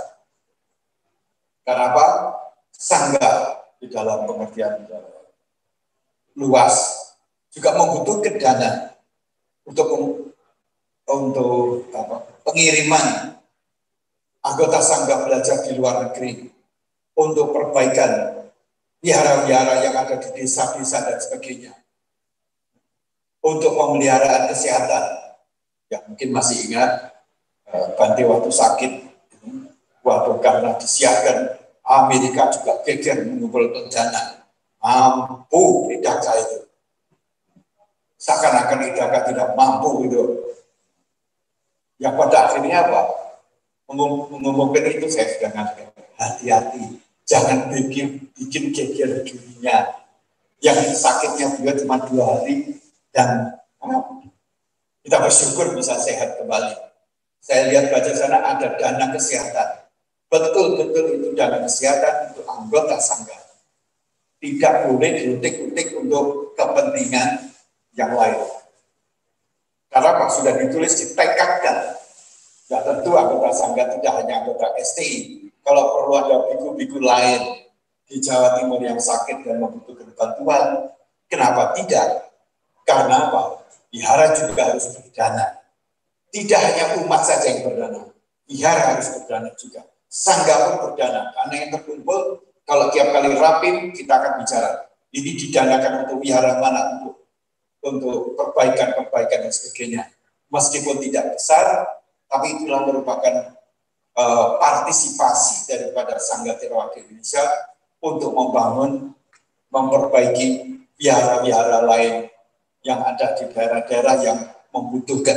Karena apa? Sangga di dalam pengertian luas juga membutuhkan dana untuk untuk apa, pengiriman anggota sangga belajar di luar negeri, untuk perbaikan wihara-wihara yang ada di desa-desa dan sebagainya, untuk pemeliharaan kesehatan. Ya mungkin masih ingat Bante waktu sakit, waktu karena disiapkan Amerika juga geger mengumpulkan dana, mampu Idaka itu, seakan-akan Idaka tidak mampu itu. Yang pada akhirnya apa? Mengumpulkan itu saya sudah ngatakan, hati-hati, jangan bikin bikin geger dunia. Yang sakitnya juga cuma dua hari dan Kita bersyukur bisa sehat kembali. Saya lihat baca sana ada dana kesehatan. Betul-betul itu dana kesehatan untuk anggota sangga. Tidak boleh diutik-utik untuk kepentingan yang lain. Karena Pak sudah ditulis ditekadkan. Ya tentu anggota sangga tidak hanya anggota S T I. Kalau perlu ada biku-biku lain di Jawa Timur yang sakit dan membutuhkan bantuan, kenapa tidak? Karena apa? Wihara juga harus berdana. Tidak hanya umat saja yang berdana. Wihara harus berdana juga. Sangga pun berdana. Karena yang terkumpul, kalau tiap kali rapim, kita akan bicara. Ini didanakan untuk wihara mana? Untuk, untuk perbaikan-perbaikan dan sebagainya. Meskipun tidak besar, tapi itulah merupakan uh, partisipasi daripada Sangga Theravada Indonesia untuk membangun, memperbaiki wihara-wihara lain yang ada di daerah-daerah yang membutuhkan.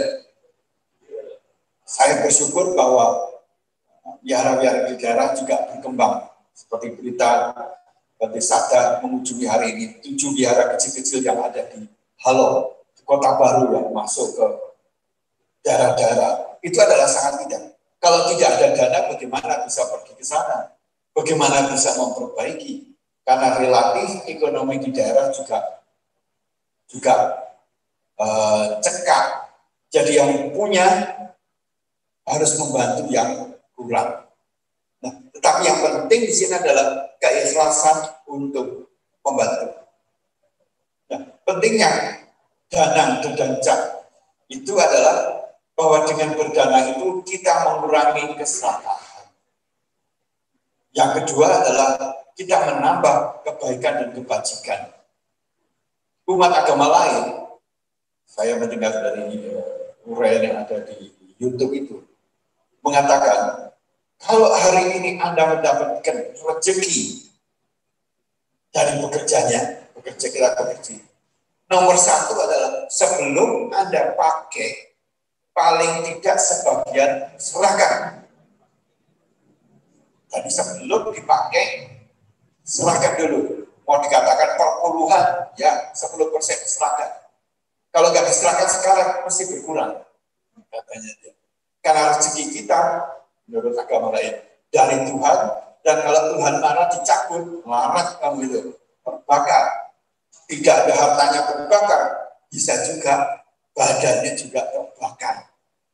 Saya bersyukur bahwa wihara-wihara di daerah juga berkembang. Seperti berita seperti Sada mengunjungi hari ini, tujuh wihara kecil-kecil yang ada di Halo, di Kota Baru yang masuk ke daerah-daerah. Itu adalah sangat tidak. Kalau tidak ada dana, bagaimana bisa pergi ke sana? Bagaimana bisa memperbaiki? Karena relatif ekonomi di daerah juga juga uh, cekak. Jadi yang punya harus membantu yang kurang. Nah, tetapi yang penting di sini adalah keikhlasan untuk membantu. Nah, pentingnya dana dan cak itu adalah bahwa dengan berdana itu kita mengurangi keserakahan. Yang kedua adalah kita menambah kebaikan dan kebajikan. Umat agama lain, saya mendengar dari uraian yang ada di YouTube itu, mengatakan, kalau hari ini Anda mendapatkan rezeki dari bekerjanya, bekerja kita bekerja, nomor satu adalah sebelum Anda pakai, paling tidak sebagian serahkan. Jadi sebelum dipakai, serahkan dulu. Mau dikatakan perpuluhan, ya sepuluh persen serahkan. Kalau nggak diserahkan sekarang, mesti berkurang. Katanya dia. Karena rezeki kita, menurut agama lain, dari Tuhan, dan kalau Tuhan marah dicabut, larat kamu itu, terbakar. Tidak ada hartanya terbakar, bisa juga badannya juga terbakar.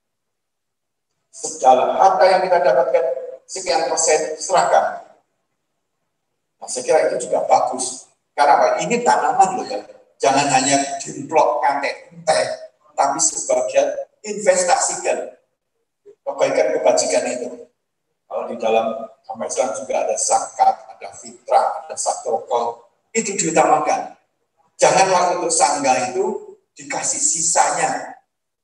Segala harta yang kita dapatkan, sekian persen serahkan. Nah, saya kira itu juga bagus. Karena apa? Ini tanaman loh ya. Jangan hanya dimplok kantek teh, tapi sebagian investasikan kebaikan kebajikan itu. Kalau di dalam agama Islam juga ada zakat, ada fitrah, ada sadaqah, itu diutamakan. Janganlah untuk sangga itu dikasih sisanya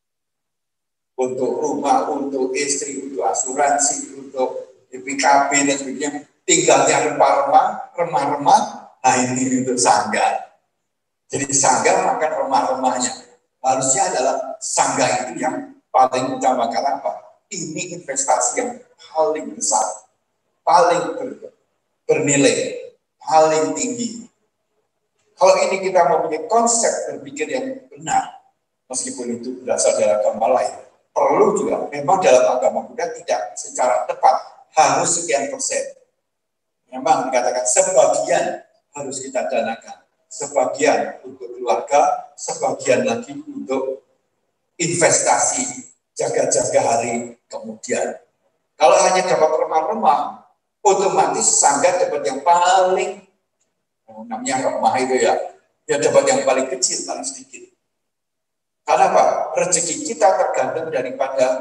untuk rumah, untuk istri, untuk asuransi, untuk B P K B dan sebagainya. Tinggalnya remah-remah, remah-remah, nah ini untuk sangga. Jadi sangga makan remah-remahnya. Harusnya adalah sangga itu yang paling utama. Karena apa? Ini investasi yang paling besar, paling ber, bernilai, paling tinggi. Kalau ini kita mempunyai konsep berpikir yang benar, meskipun itu berasal dari agama lain, perlu juga, memang dalam agama Buddha tidak secara tepat harus sekian persen. Memang dikatakan sebagian harus kita danakan, sebagian untuk keluarga, sebagian lagi untuk investasi jaga-jaga hari kemudian. Kalau hanya dapat remah-remah, otomatis sangga dapat yang paling, oh, namanya remah itu ya, ya dapat yang paling kecil, paling sedikit. Karena apa? Rezeki kita tergantung daripada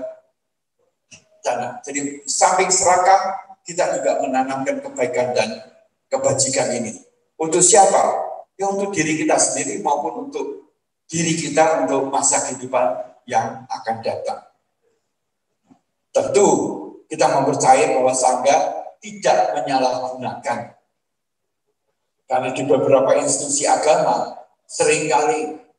dana. Jadi samping serakah, kita juga menanamkan kebaikan dan kebajikan ini. Untuk siapa? Ya untuk diri kita sendiri maupun untuk diri kita untuk masa kehidupan yang akan datang. Tentu kita mempercayai bahwa sangga tidak menyalahgunakan. Karena di beberapa institusi agama seringkali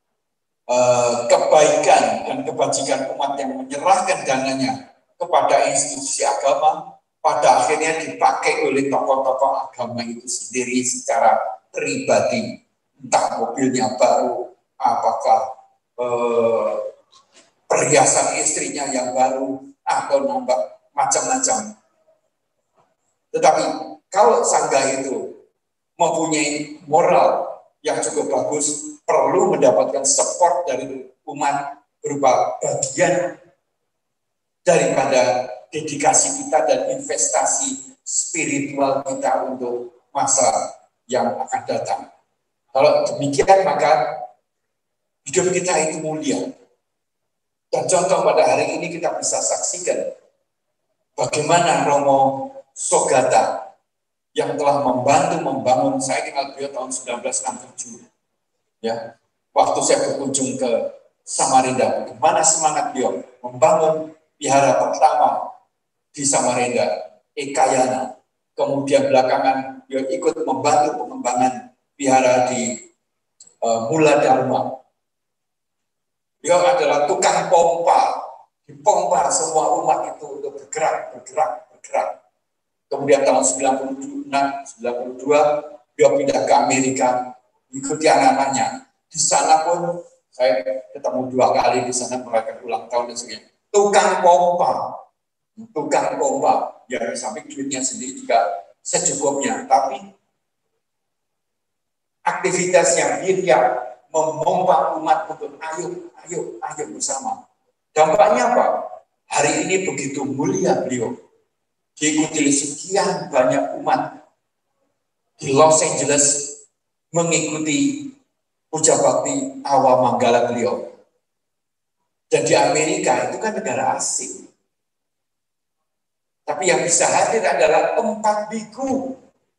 eh, kebaikan dan kebajikan umat yang menyerahkan dananya kepada institusi agama pada akhirnya dipakai oleh tokoh-tokoh agama itu sendiri secara pribadi. Entah mobilnya baru, apakah eh, perhiasan istrinya yang baru atau nambah macam-macam. Tetapi kalau sangga itu mempunyai moral yang cukup bagus, perlu mendapatkan support dari umat berupa bagian daripada dedikasi kita dan investasi spiritual kita untuk masa yang akan datang. Kalau demikian maka hidup kita itu mulia. Dan contoh pada hari ini kita bisa saksikan bagaimana Romo Sogata yang telah membantu membangun, saya kenal beliau tahun seribu sembilan ratus enam puluh tujuh. Ya, waktu saya berkunjung ke Samarinda, bagaimana semangat beliau membangun wihara pertama di Samarinda, Ekayana. Kemudian belakangan beliau ikut membantu pengembangan wihara di uh, Mula Dharma. Beliau adalah tukang pompa, dipompa semua umat itu untuk bergerak, bergerak, bergerak. Kemudian tahun sembilan puluh enam, sembilan puluh dua, beliau pindah ke Amerika, ikuti anak-anaknya. Di sana pun saya ketemu dua kali di sana merayakan ulang tahun dan sebagainya. Tukang pompa, tukang pompa. Ya di samping duitnya sendiri juga secukupnya, tapi aktivitasnya dia memompa umat untuk ayo, ayo, ayo bersama. Dampaknya apa? Hari ini begitu mulia beliau. Diikuti sekian banyak umat di Los Angeles mengikuti puja bakti awal manggala beliau. Dan di Amerika itu kan negara asing. Tapi yang bisa hadir adalah empat biku.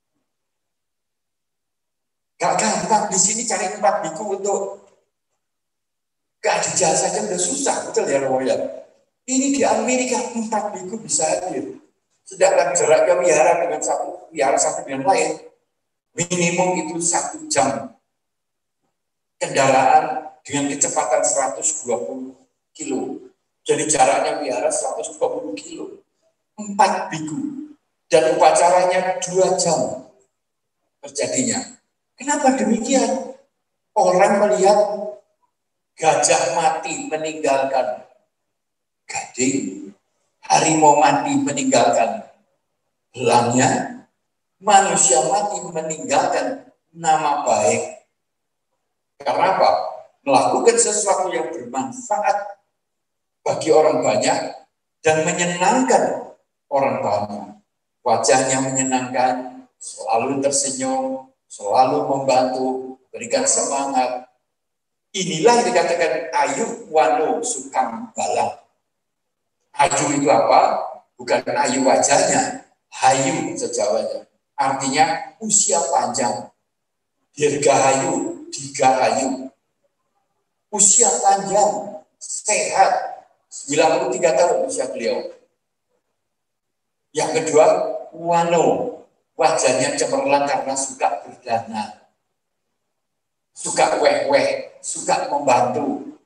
Gak gampang di sini cari empat biku untuk keadilan saja udah susah, betul ya Romo ya? Ini di Amerika empat biku bisa hadir. Sedangkan jaraknya wihara dengan satu wihara satu dengan lain minimum itu satu jam kendaraan dengan kecepatan seratus dua puluh kilo. Jadi jaraknya wihara seratus dua puluh kilo. Empat biku dan upacaranya dua jam terjadinya. Kenapa demikian? Orang melihat gajah mati meninggalkan gading, harimau mati meninggalkan belangnya, manusia mati meninggalkan nama baik. Karena apa? Melakukan sesuatu yang bermanfaat bagi orang banyak dan menyenangkan orang banyak. Wajahnya menyenangkan, selalu tersenyum, selalu membantu, berikan semangat. Inilah yang dikatakan ayu wano sukang balang. Ayu itu apa? Bukan ayu wajahnya, hayu sejawanya. Artinya usia panjang. Dirgahayu, digahayu. Usia panjang, sehat. sembilan puluh tiga tahun usia beliau. Yang kedua, wano. Wajahnya cemerlang karena suka berdana. Suka weh-weh, suka membantu.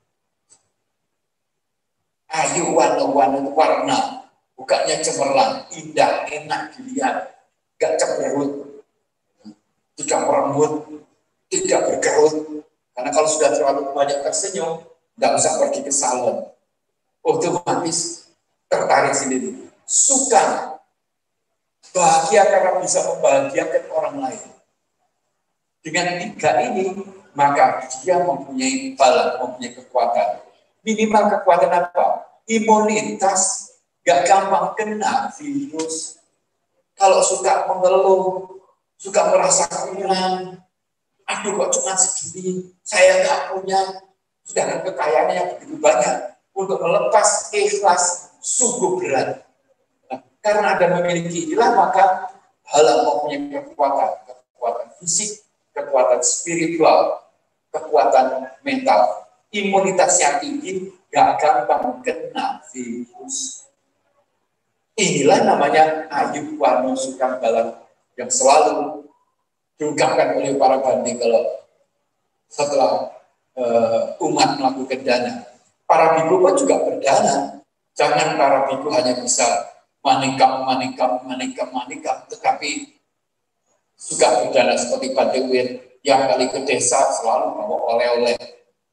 Ayu wano-wano itu warna. Mukanya cemerlang, indah, enak dilihat. Gak cemberut. Tidak meremut, tidak berkerut. Karena kalau sudah terlalu banyak tersenyum, tidak usah pergi ke salon. Otomatis tertarik sendiri. Suka. Bahagia karena bisa membahagiakan orang lain. Dengan tiga ini, maka dia mempunyai balan, mempunyai kekuatan. Minimal kekuatan apa? Imunitas. Gak gampang kena virus. Kalau suka mengeluh, suka merasa kurang, aduh kok cuma segini, saya gak punya, sedangkan kekayaannya yang begitu banyak. Untuk melepas ikhlas sungguh berat. Nah, karena Anda memiliki inilah, maka hal yang mempunyai kekuatan, kekuatan fisik, kekuatan spiritual, kekuatan mental. Imunitas yang tinggi gak gampang kena virus. Inilah namanya ayu wano sukang balang yang selalu diungkapkan oleh para bandi kalau setelah uh, umat melakukan dana. Para biku pun juga berdana. Jangan para biku hanya bisa manikam, manikam, manikam, manikam, tetapi juga berdana seperti Pandewir yang kali ke desa selalu bawa oleh-oleh.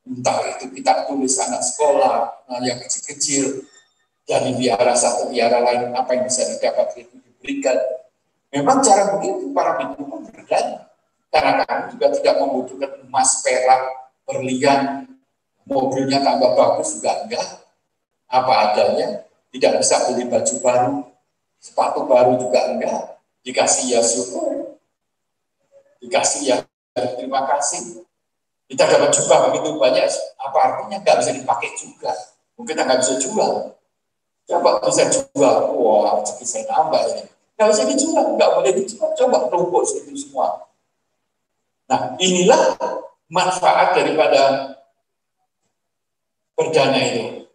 entah itu kita tulis anak sekolah nah yang kecil-kecil dari biara satu biara lain, apa yang bisa didapat itu diberikan. Memang cara begitu para biku pun berdaya, karena kami juga tidak membutuhkan emas, perak, berlian, mobilnya tambah bagus juga enggak, apa adanya, tidak bisa beli baju baru, sepatu baru juga enggak, dikasih ya syukur, dikasih ya terima kasih. Kita dapat jubah begitu banyak, apa artinya nggak bisa dipakai juga, mungkin nggak bisa jual. Coba bisa jual, wah rezeki saya nambah ini. Nggak bisa dijual, nggak boleh dijual, coba rumput itu semua. Nah inilah manfaat daripada berdana itu.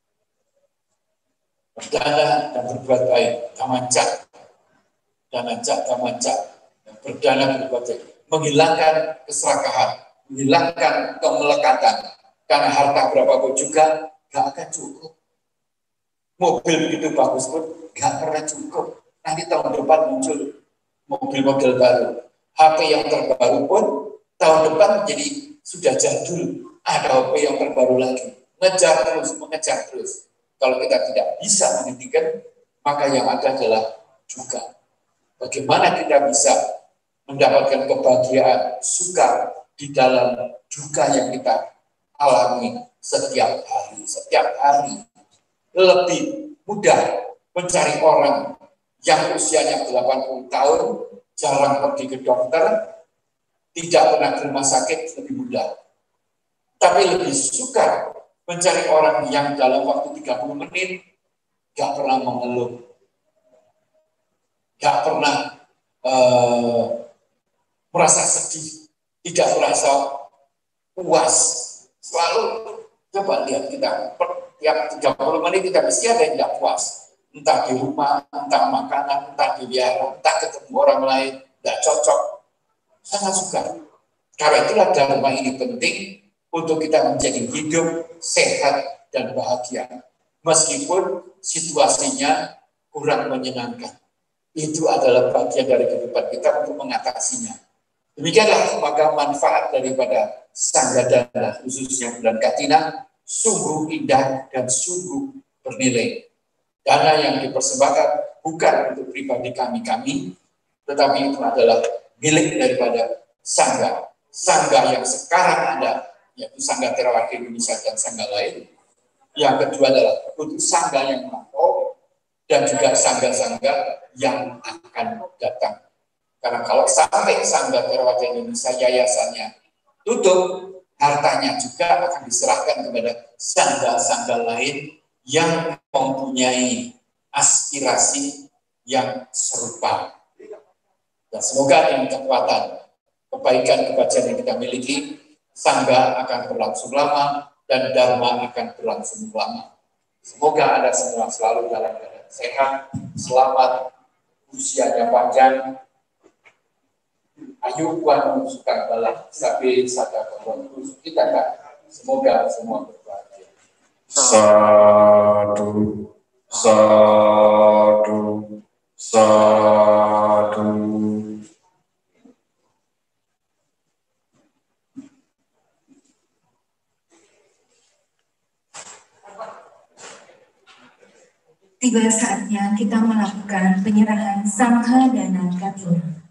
Berdana dan berbuat baik, tamanca, tamanca, tamanca, berdana berbuat baik, menghilangkan keserakahan, menghilangkan kemelekatan, karena harta berapapun juga nggak akan cukup. Mobil begitu bagus pun nggak pernah cukup. Nanti tahun depan muncul mobil model baru. H P yang terbaru pun tahun depan jadi sudah jadul. Ada H P yang terbaru lagi. Ngejar terus, mengejar terus. Kalau kita tidak bisa menghentikan, maka yang ada adalah juga. Bagaimana kita bisa mendapatkan kebahagiaan, suka di dalam duka yang kita alami setiap hari, setiap hari. Lebih mudah mencari orang yang usianya delapan puluh tahun, jarang pergi ke dokter, tidak pernah ke rumah sakit, lebih mudah. Tapi lebih suka mencari orang yang dalam waktu tiga puluh menit gak pernah mengeluh, gak pernah uh, merasa sedih, tidak merasa puas. Selalu coba lihat kita tiap tiga puluh menit kita mesti ada yang tidak puas, entah di rumah, entah makanan, entah di biara, entah ketemu orang lain, tidak cocok. Sangat suka. Karena itulah dharma ini penting untuk kita menjadi hidup sehat dan bahagia, meskipun situasinya kurang menyenangkan. Itu adalah bagian dari kehidupan kita untuk mengatasinya. Demikianlah maka manfaat daripada Sanggadana, khususnya bulan Katina, sungguh indah dan sungguh bernilai. Dana yang dipersembahkan bukan untuk pribadi kami-kami, tetapi itu adalah milik daripada Sangga. Sangga yang sekarang ada, yaitu Sangga Theravada Indonesia dan Sangga lain. Yang kedua adalah untuk Sangga yang melampau dan juga Sangga-Sangga yang akan datang. Karena kalau sampai Sangga Theravada Indonesia yayasannya tutup, hartanya juga akan diserahkan kepada sangga-sangga lain yang mempunyai aspirasi yang serupa. Dan semoga dengan kekuatan, kebaikan-kebaikan yang kita miliki, sangga akan berlangsung lama dan dharma akan berlangsung lama. Semoga Anda semua selalu dalam keadaan sehat, selamat, usianya panjang, ayu kuat suka balap sapi sada kawan kita kan semoga semua berbahagia. Sadu, sadu, sadu. Tiba saatnya kita melakukan penyerahan Sanggadana Katina.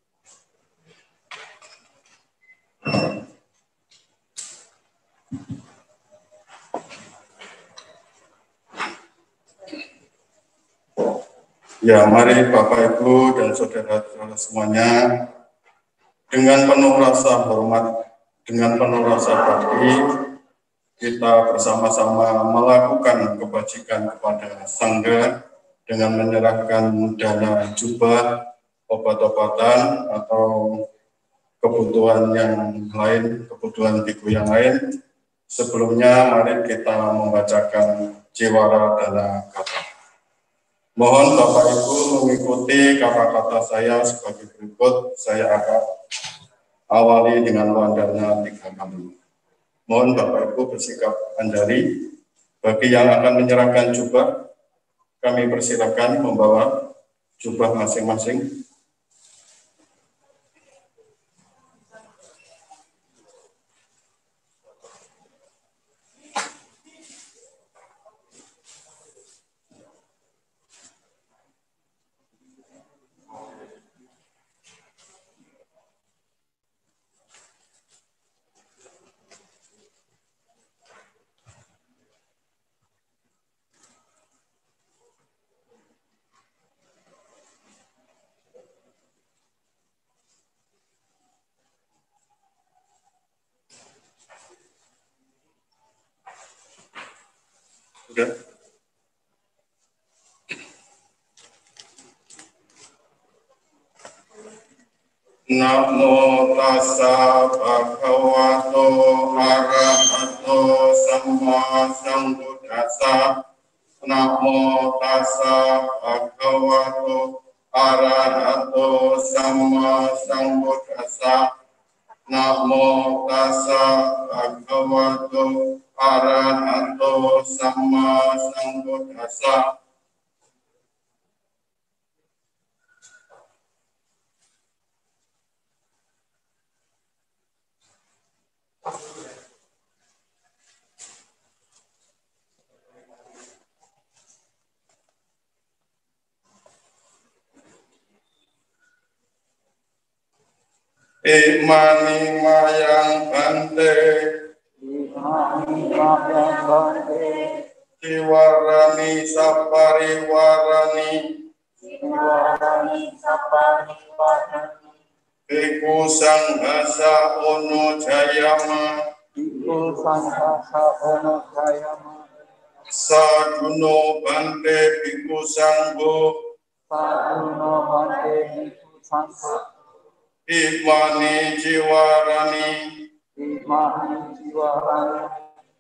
Ya, mari Bapak, Ibu, dan saudara-saudara semuanya, dengan penuh rasa hormat, dengan penuh rasa bakti, kita bersama-sama melakukan kebajikan kepada Sangga dengan menyerahkan dana jubah, obat-obatan, atau kebutuhan yang lain, kebutuhan biku yang lain. Sebelumnya, mari kita membacakan Jiwara Dana Kata. Mohon Bapak Ibu mengikuti kata-kata saya sebagai berikut. Saya akan awali dengan wandana tiga kali. Mohon Bapak Ibu bersikap andari. Bagi yang akan menyerahkan jubah, kami persilakan membawa jubah masing-masing. Sudah. Namo tassa bhagavato arahato samma sambuddhassa. Namo tassa bhagavato arahato samma sambuddhassa. Namo tassa bhagavato arahato samma sambuddhassa. Imani mayang bante, Imani mayang bante, Jiwarani sapariwarani, Jiwarani sapariwarani, Biku sanghasa ono jayama, Biku sanghasa ono jayama, Saduno bante biku sanggo, Saduno bante biku sanggo, Imani jiwarani, Imani jiwarani,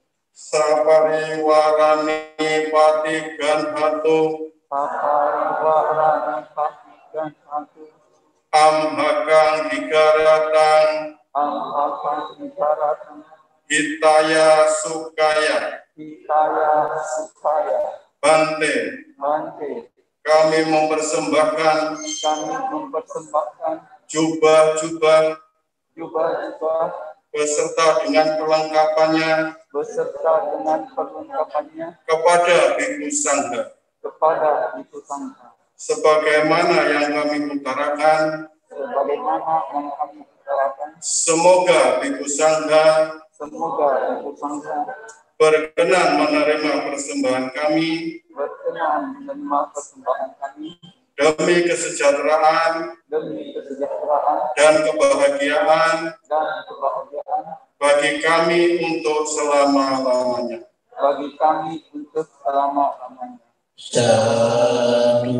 sapariwarani patigan hatu, sapariwarani patigan hatu, Amhakang digaratan, Amhakang digaratan, Hitaya sukaya, Hitaya sukaya, Bante, Bante, kami mempersembahkan kami mempersembahkan jubah-jubah jubah-jubah beserta dengan perlengkapannya beserta dengan perlengkapannya kepada Bhikkhu Sangha, kepada Bhikkhu Sangha, sebagaimana yang kami utarakan. sebagaimana yang kami utarakan. Semoga Bhikkhu Sangha Semoga Bhikkhu Sangha berkenan menerima persembahan kami, berkenan menerima persembahan kami demi kesejahteraan demi kesejahteraan dan kebahagiaan dan kebahagiaan bagi kami untuk selama-lamanya. bagi kami untuk selama-lamanya. Sadu.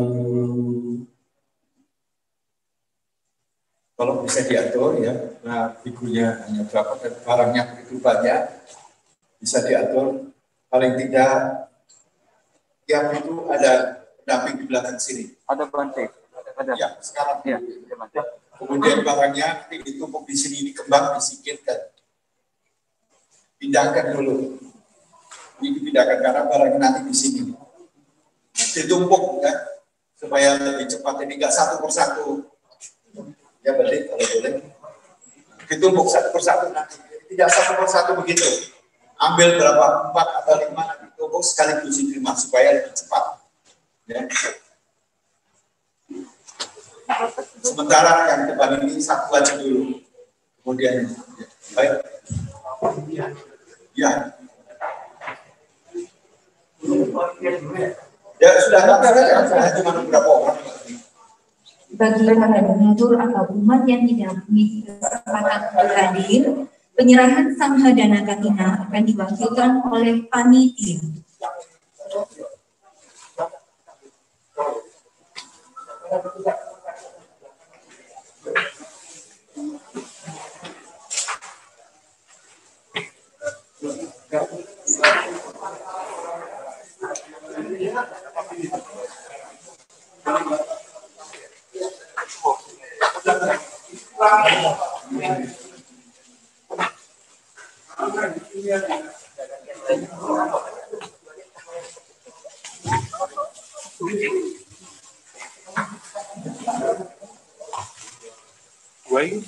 Kalau bisa diatur ya, nah figurnya hanya berapa dan barangnya begitu banyak, bisa diatur. Paling tidak tiap itu ada pendamping di belakang sini. Ada Bante. Ada. Ya, sekarang. Ya, ada Bante. Kemudian barangnya nanti ditumpuk di sini, dikembang, disikirkan. Pindahkan dulu. Ini dipindahkan karena barangnya nanti di sini. Ditumpuk ya, supaya lebih cepat. Ini enggak satu persatu. Ya balik kalau boleh. Ditumpuk satu persatu nanti. Tidak satu persatu begitu. Ambil berapa, empat atau lima, nanti ditumpuk sekaligus diterima supaya lebih cepat. Ya. Sementara yang depan ini satu aja dulu. Kemudian, ya. Baik. Ya. Ya sudah ada ya, saya cuma beberapa orang. Bagi para donatur atau umat yang tidak memiliki kesempatan hadir, penyerahan Sangha Dana Katina akan diwakilkan oleh panitia. Wait.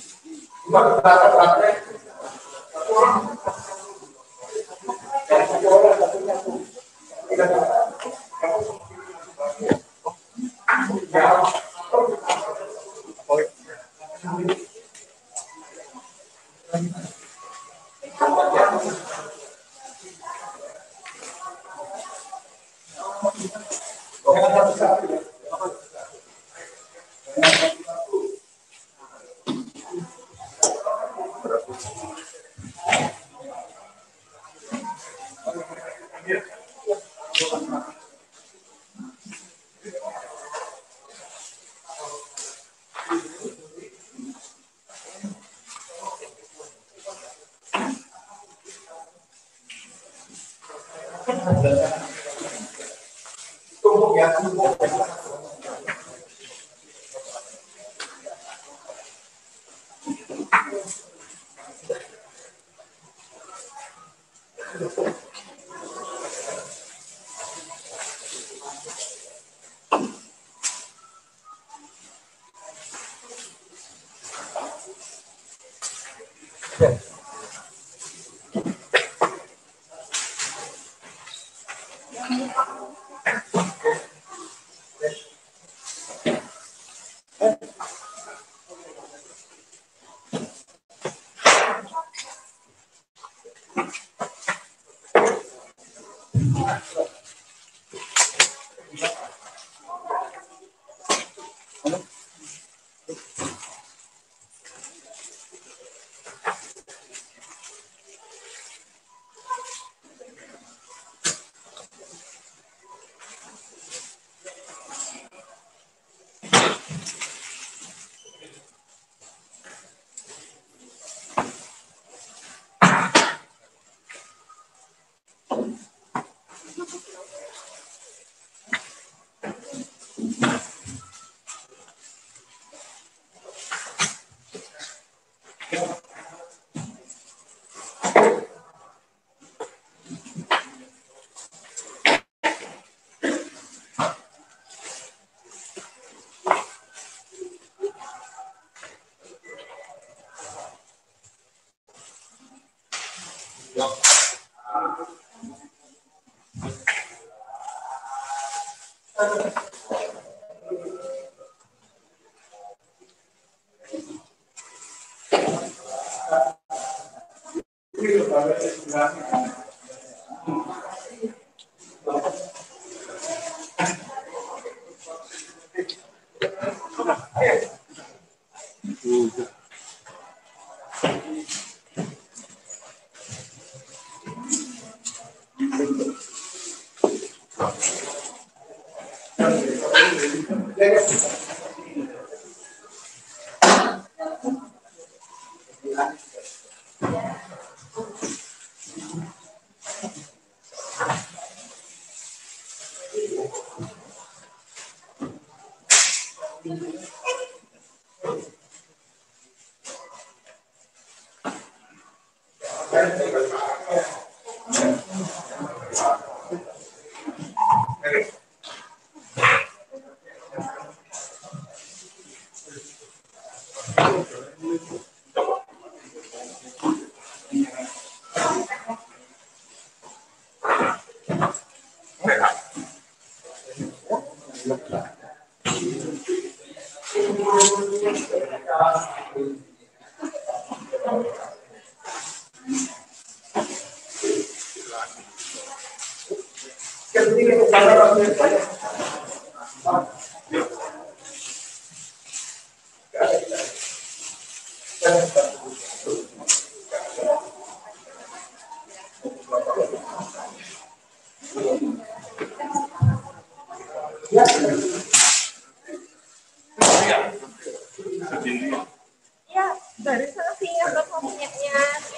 Ya, dari sana sih yang punyanya.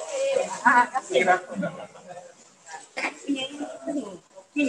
Ah, kasih. Punya ini.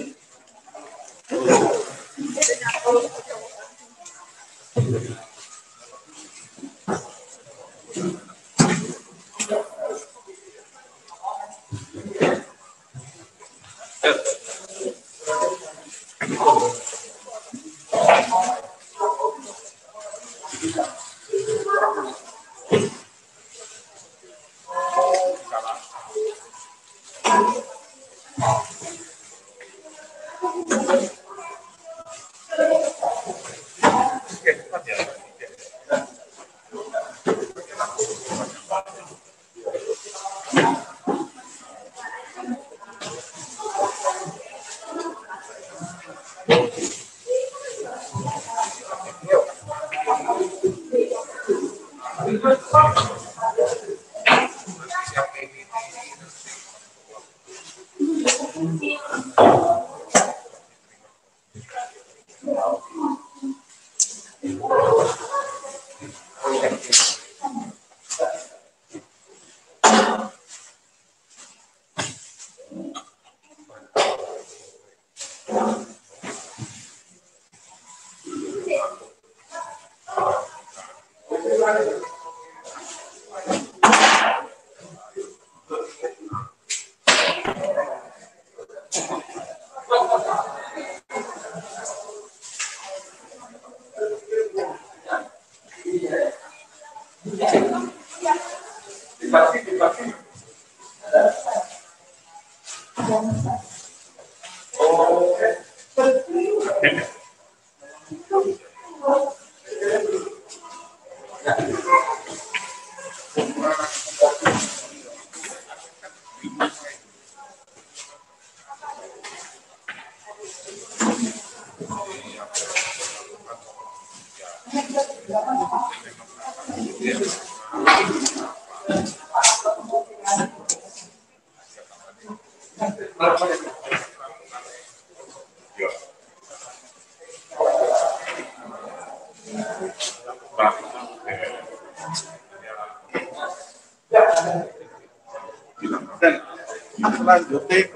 selanjutnya itu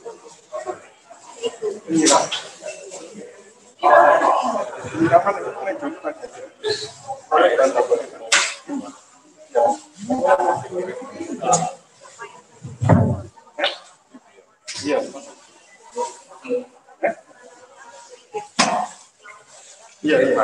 iya. Ini apa nih? Iya. Iya, iya.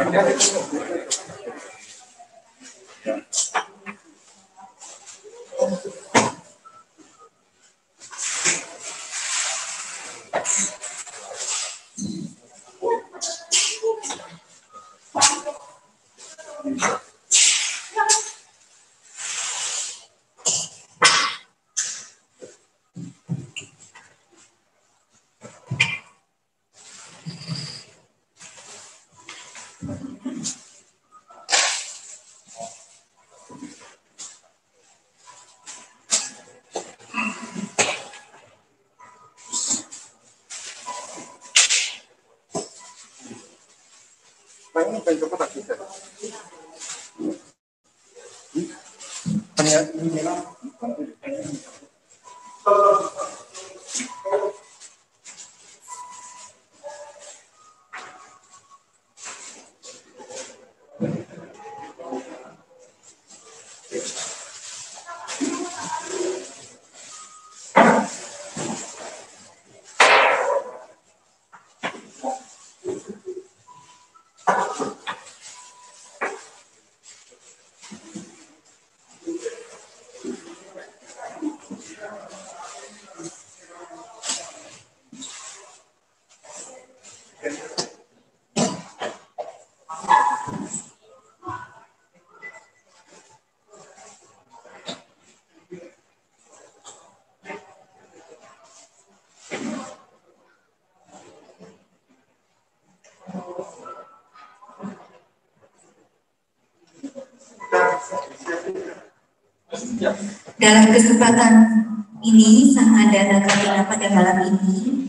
Dalam kesempatan ini, Sang Adana Katina pada malam ini,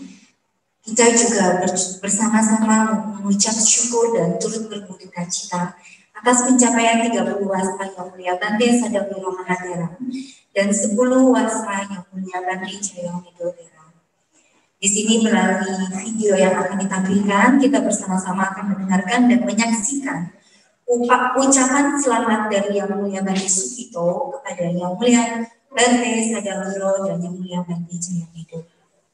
kita juga bersama-sama mengucap syukur dan turut berduka cita atas pencapaian tiga puluh wasa Yang Mulia Bante Sadawiro Mahadera dan sepuluh wasa Yang Mulia Bante Jaya Midodera. Di sini melalui video yang akan ditampilkan, kita bersama-sama akan mendengarkan dan menyaksikan ucapan selamat dari Yang Mulia Bante Sukito kepada Yang Mulia Bante Sadawiro dan Yang Mulia Bante Jaya Midodera.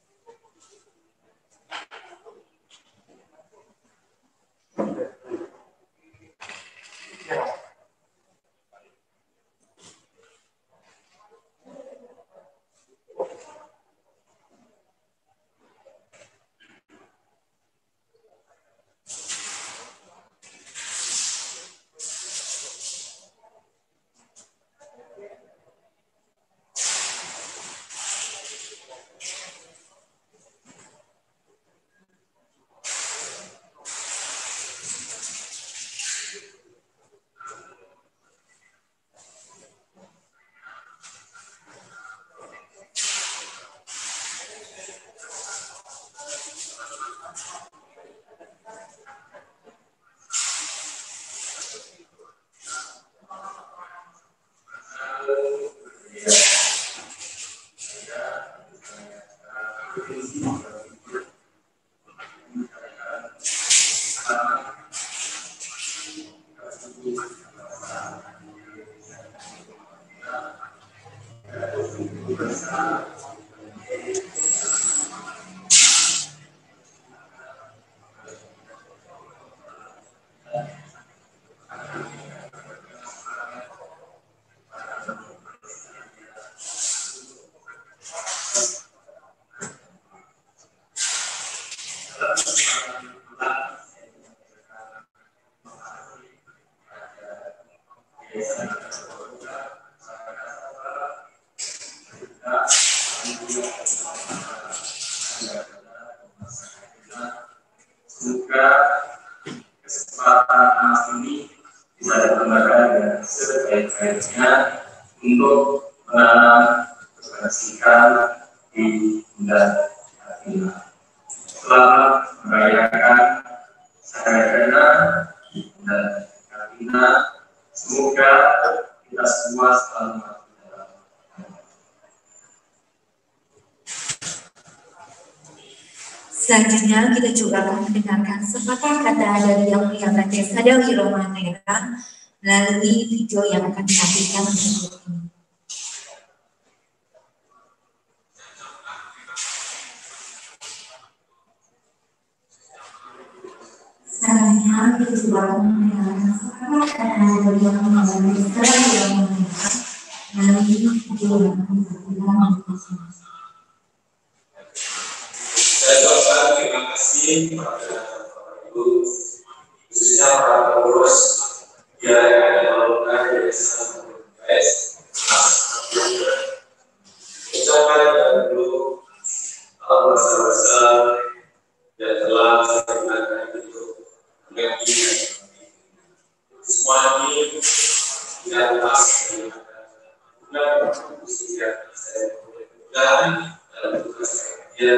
Semoga kesempatan ini bisa digunakan dengan sebaik-baiknya untuk menanam di Bunda Katina. Selamat merayakan Sadayana di Bunda Katina. Semoga kita semua selalu Selanjutnya kita juga akan mendengarkan sepatah kata dari Yang Mulia Bante Sadawi Romanera melalui video yang akan ditampilkan berikut ini. Selanjutnya kita juga akan mendengarkan sepatah kata dari Yang Mulia Bante Sadawi Romanera melalui video yang akan ditampilkan berikut ini. Saya ucapkan terima kasih kepada Bapak Ibu, khususnya para pengurus yang ada melakukan yayasan P S. Ucapkan dahulu salam besar-besar yang telah saya gunakan untuk mengaji. Semua ini tidak lepas dari usia saya dan dalam tugas saya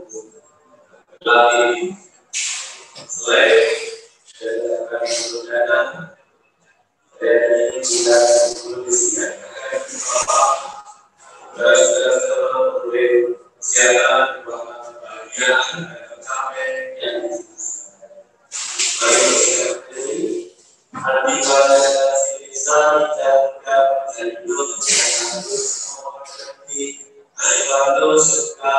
melalui selain dan akan menggunakan dari tidak mengisikan saudara-saudara oleh kesehatan kebahagiaan dan tercapai yang baik seperti hati pada bisa dijaga dan hidup seperti Ayo suka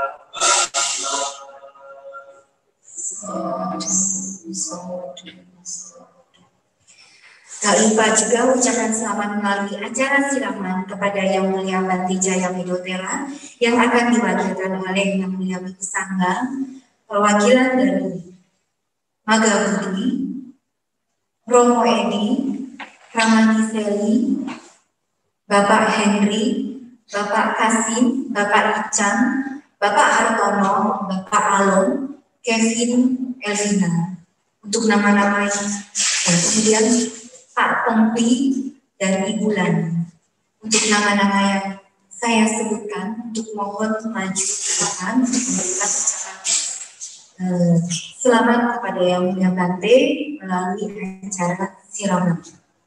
Tak lupa juga ucapan selamat melalui acara siraman kepada Yang Mulia Bante Jaya Widodara yang akan diwakilkan oleh Yang Mulia Biksu Sangga, perwakilan dari Maga Budi, Romo Edi, Ramani Seli, Bapak Henry, Bapak Kasim, Bapak Ican, Bapak Hartono, Bapak Alon, Kevin, Elvina. Untuk nama-nama yang dan kemudian Pak Tengpi dan Ibu Lani. Untuk nama-nama yang saya sebutkan, untuk mohon maju ke depan untuk memberikan ucapan eh, selamat kepada Yang Mulia Bante melalui acara siraman.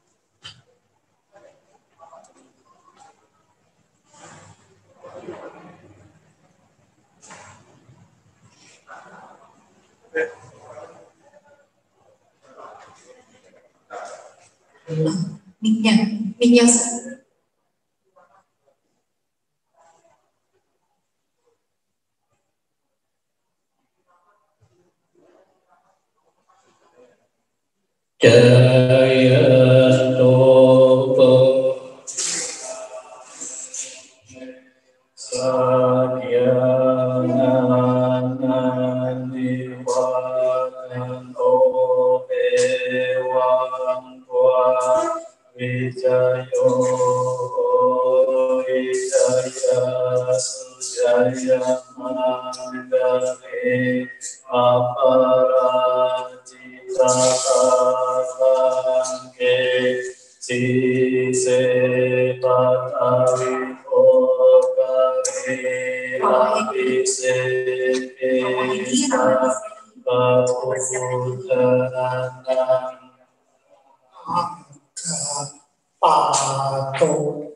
Miknya, miknya. Jaya Stopa Sadhyana Diwakan Odewan Vijayo Wijaya Sujaya Mandare Aparajita Bangke Sise Patawi Okare Abise Esa Batudanang Pato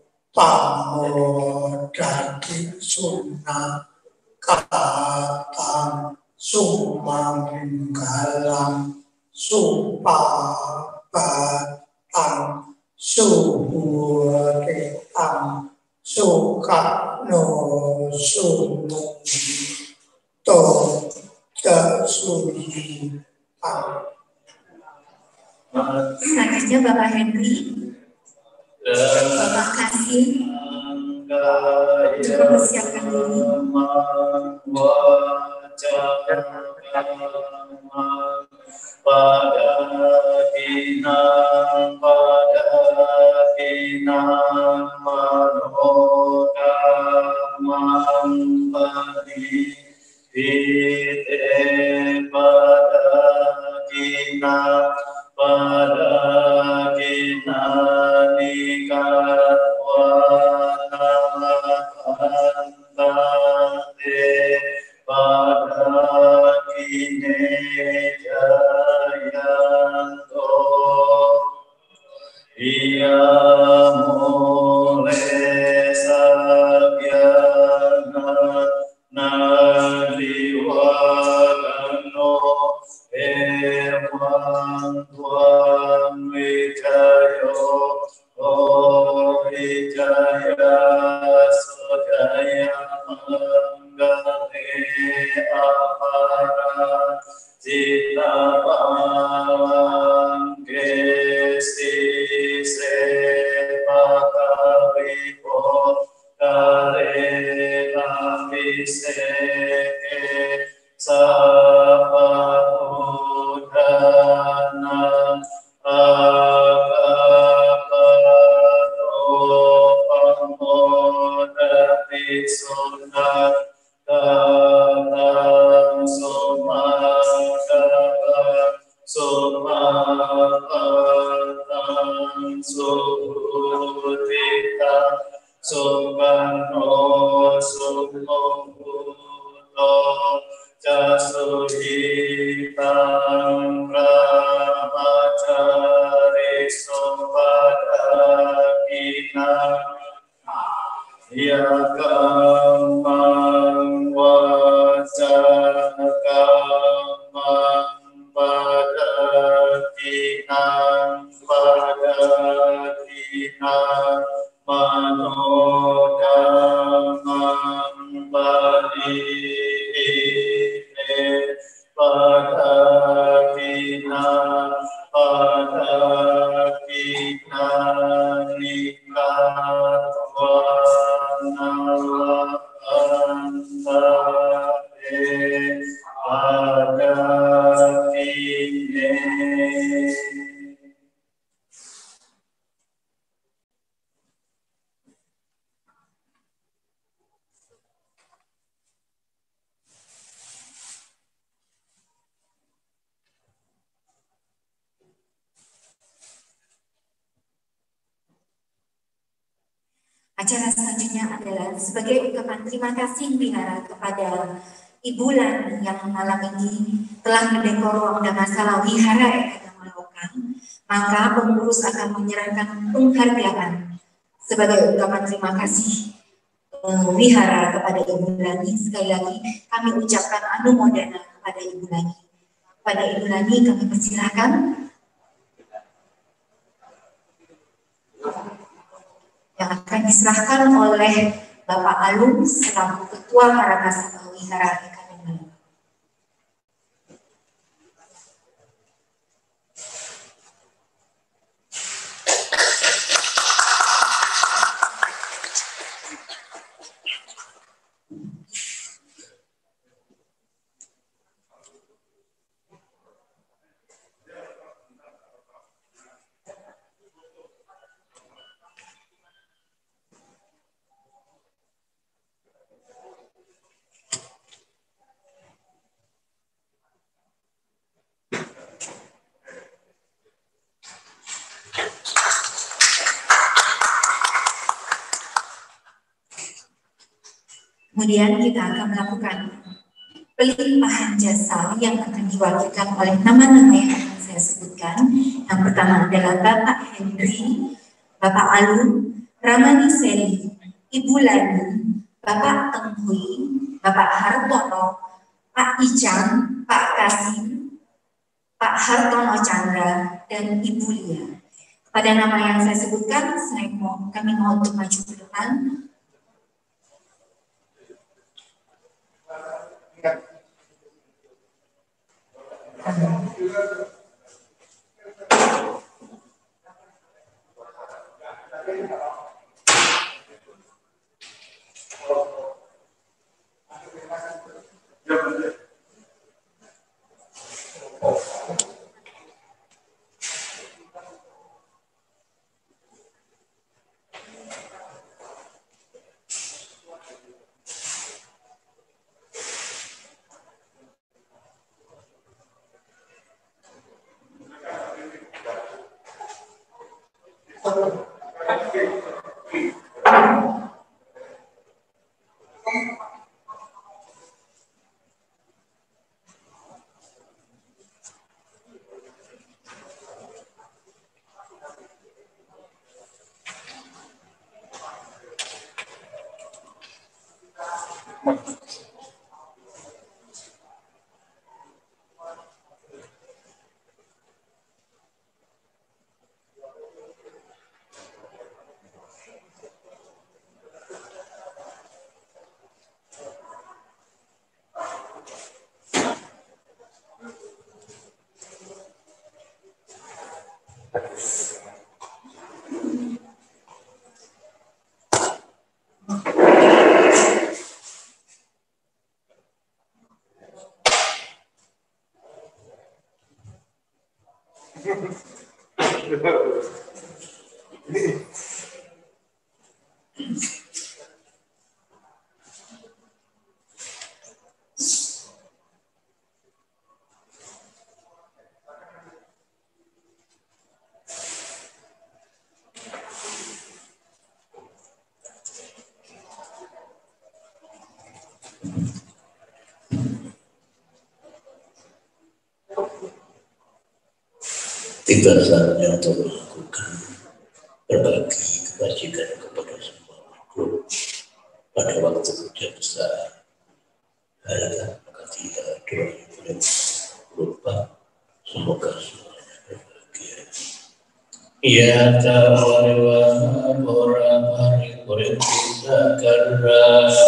pamodati sunna katang sumanggalam supapatang suhuretam sukano sumung to jasuhi tang. Selanjutnya Bapak Henry, Bapak Kasim, untuk mempersiapkan diri. Pada dinam, pada dinam, manodamam padi, ite pada dinam, pada dinam nikatwana antate pada kine jayanto iya mole sabyana naliwa Ewang Tuan Wijayo O Wijaya Sodaya Manggale Apara Jita Pangke Sise Pakawipo Kare Nambise Sapahudana Akapato Pamodati Sunat Tatang Sumadaka Sumatang Suhudita Subhano Summuto Jasuhitang Brahmacari Sumpadakina Yakamang Wajakamang Padakinang Padakinang Manodamang Padihine Padakinang Padakinang Nikatwa Acara selanjutnya adalah sebagai ungkapan terima kasih wihara kepada Ibu Lani yang malam ini telah mendekor ruang dan masalah wihara Eka Malokan, maka pengurus akan menyerahkan penghargaan sebagai ungkapan terima kasih uh, wihara kepada Ibu Lani. Sekali lagi kami ucapkan anumodana kepada Ibu Lani. Kepada Ibu Lani kami persilahkan. Yang akan diserahkan oleh Bapak Alung selaku Ketua Karakasaka Wihara Eka Malokan. Kemudian kita akan melakukan pelimpahan jasa yang akan diwakilkan oleh nama-nama yang akan saya sebutkan. Yang pertama adalah Bapak Henry, Bapak Alun, Ramani Seri, Ibu Lani, Bapak Tenghui, Bapak Hartono, Pak Icang, Pak Kasim, Pak Hartono Chandra, dan Ibu Lia. Pada nama yang saya sebutkan, saya mau, kami mau untuk maju ke depan. Tiba saatnya untuk melakukan berbagi kebajikan kepada semua makhluk pada waktu hujan besar hari ketiga dua ribu dua puluh empat. Semoga semuanya berbahagia. Ya tawarwa bora mari kurinta karra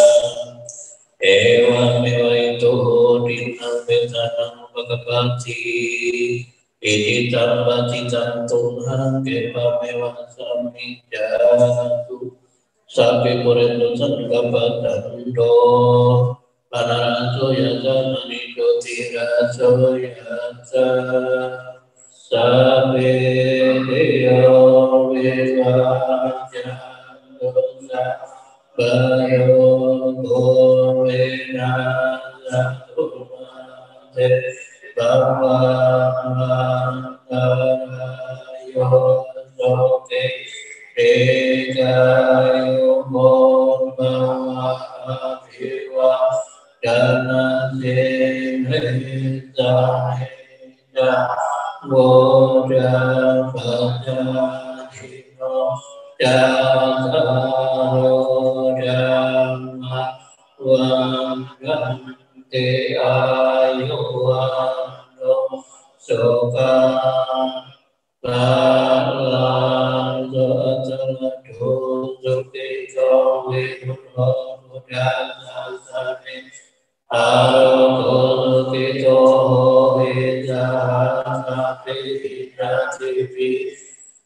ewa mewa itu dinam betanam bagapati Iti tambati tantungan kepa mewah sami jatuh sapi purendu sangkapatando panaraso yasa manido tiraso yasa sapi deyo vivaja dosa bayo govenasa umate Bhava Yo Soke Degayo Bhava Viva Dana Semrita Heda Voda Bhaja Hino Jagaro Dhamma Vangam Te Ayuano Soka Lala Zatala Dosuke Kawe Mudana Sane Aro Kito Hidana Pihina Tivi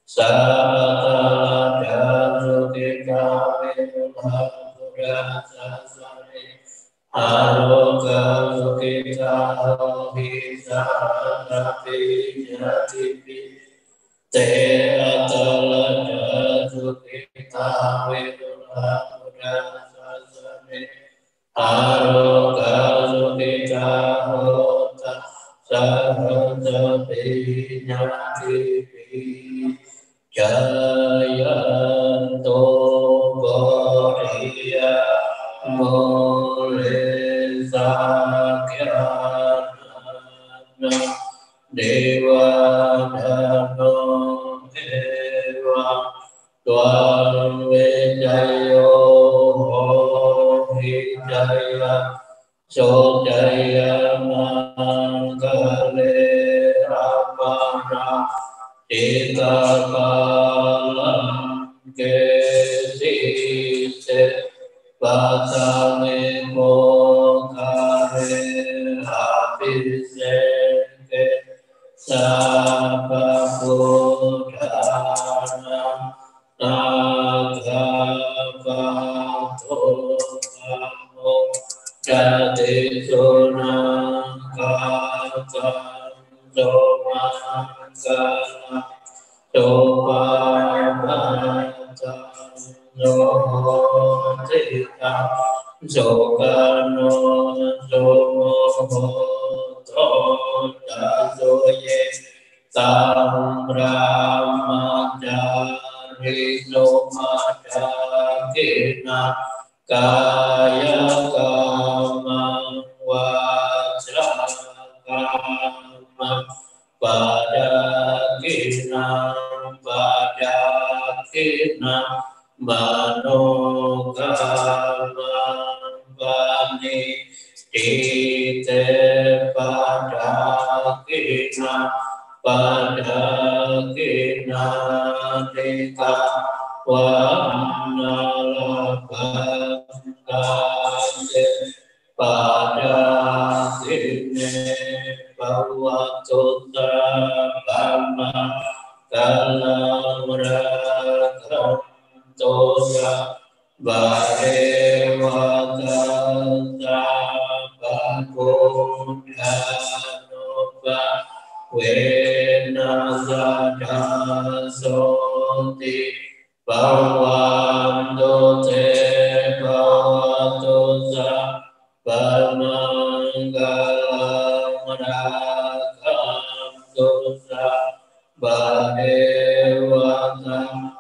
Satala Daruke Kawe Mudana Sane Aroga Sukita Hisa Napi Jatipi Te Atala Sukita Vedula Muda Sasane Aroga Sukita Hota Sahanta Pinyatipi Jayanto Goriya Mole Sakyana Deva Dhano Eva Tuan Vejayo Hijaya Sojaya Mangale Ramana Ita Kalam Kesise Batame Mokare Hapiseke Sapa Buddhana Nagavato Amo Jati Sunangkata Somangkana Sopamata Notita Sokano Somohoto Tazoye Sambrahmacari Somadagina Kaya Kama Vajra Kama Padakina Padakina Manogama Bani Tite Padakina Padakina Deka Wanalabhangkande Padakine Bhavatutra Bhama Kalamrakam Toya Bharevata Sabakundhanova Vena nazada soti bhavantu te bhavatu sa Bhamangala Madhakantu sa Bhadevata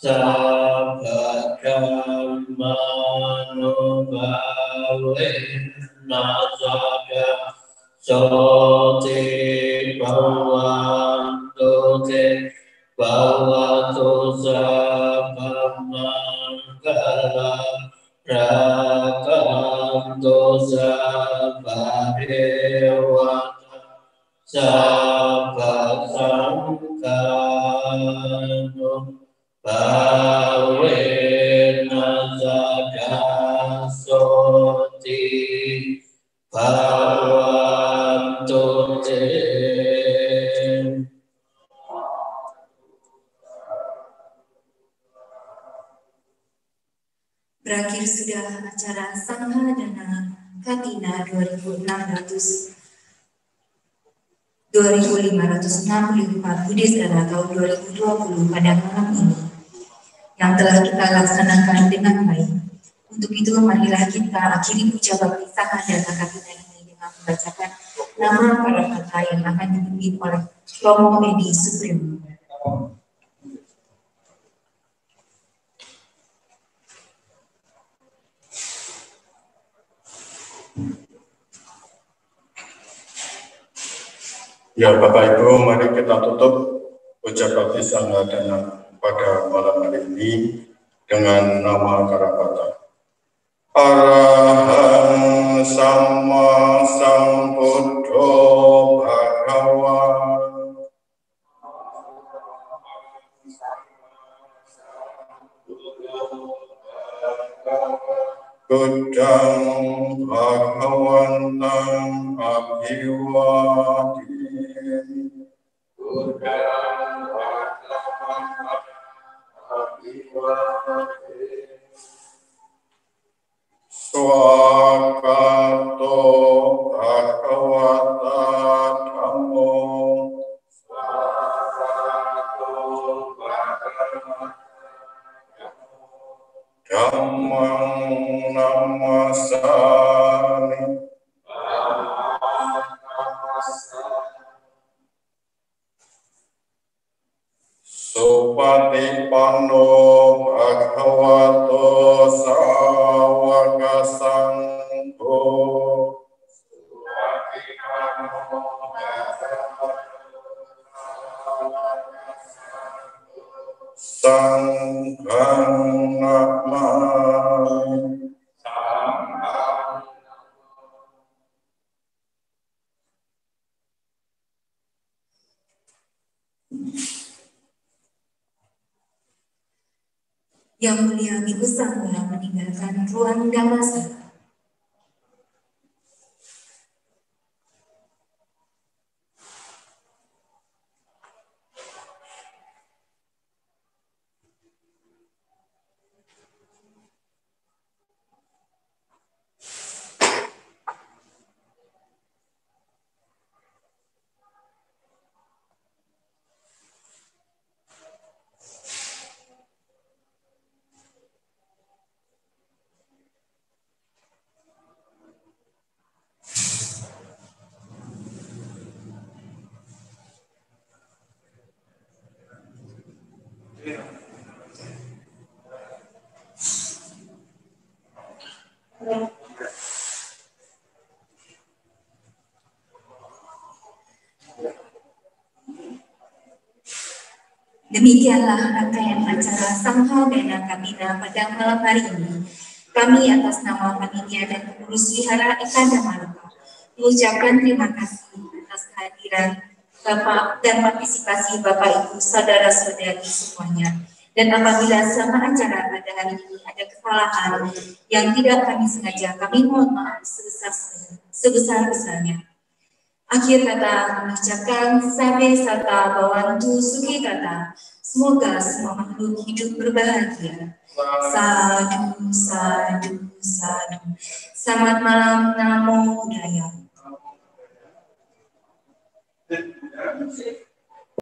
Sabhadhammanubhavena Sabya Soti Bhavantu te Bhavatu Sabhamangala Rakantu Sabhadevata Sabhasangkanu Bhavena Zadasoti Bhavantu te. Berakhir sudah acara Sangha Dana Katina dua ribu lima ratus enam puluh empat Buddhisdara tahun dua ribu dua puluh pada malam ini yang telah kita laksanakan dengan baik. Untuk itu marilah kita akhiri puja bakti Sangha Dana Katina ini dengan membacakan nama para kata yang akan dipimpin oleh Romo Edi Supremo. Ya Bapak Ibu, mari kita tutup puja bakti Sangha Dana pada malam hari ini dengan nama Karapata. Arahang Sama Sambuddho Bhagawa. Buddhang Bhagavantang Abhiwadimi. Buddhang Bhagavantang Abhiwadimi. Swakato Bhagavata Dhammo. Swakato Bhagavata Dhammang namasami. Supatipanno bhagavato sawaka sangho. Supatipanno bhagavato sanghang namami. Yang Mulia Biku Sangha meninggalkan ruang Dhammasala. Demikianlah rangkaian acara Sangha Dana Katina pada malam hari ini. Kami atas nama panitia dan pengurus Wihara Eka Dhammarupa mengucapkan terima kasih atas kehadiran Bapak dan partisipasi Bapak Ibu saudara-saudari semuanya. Dan apabila selama acara pada hari ini ada kesalahan yang tidak kami sengaja, kami mohon maaf sebesar-besarnya. Akhir kata mengucapkan Sabe Sata Bawantu Suki Kata. Semoga semua makhluk hidup berbahagia. Sadu, sadu, sadu. Selamat malam, Namo Buddhaya.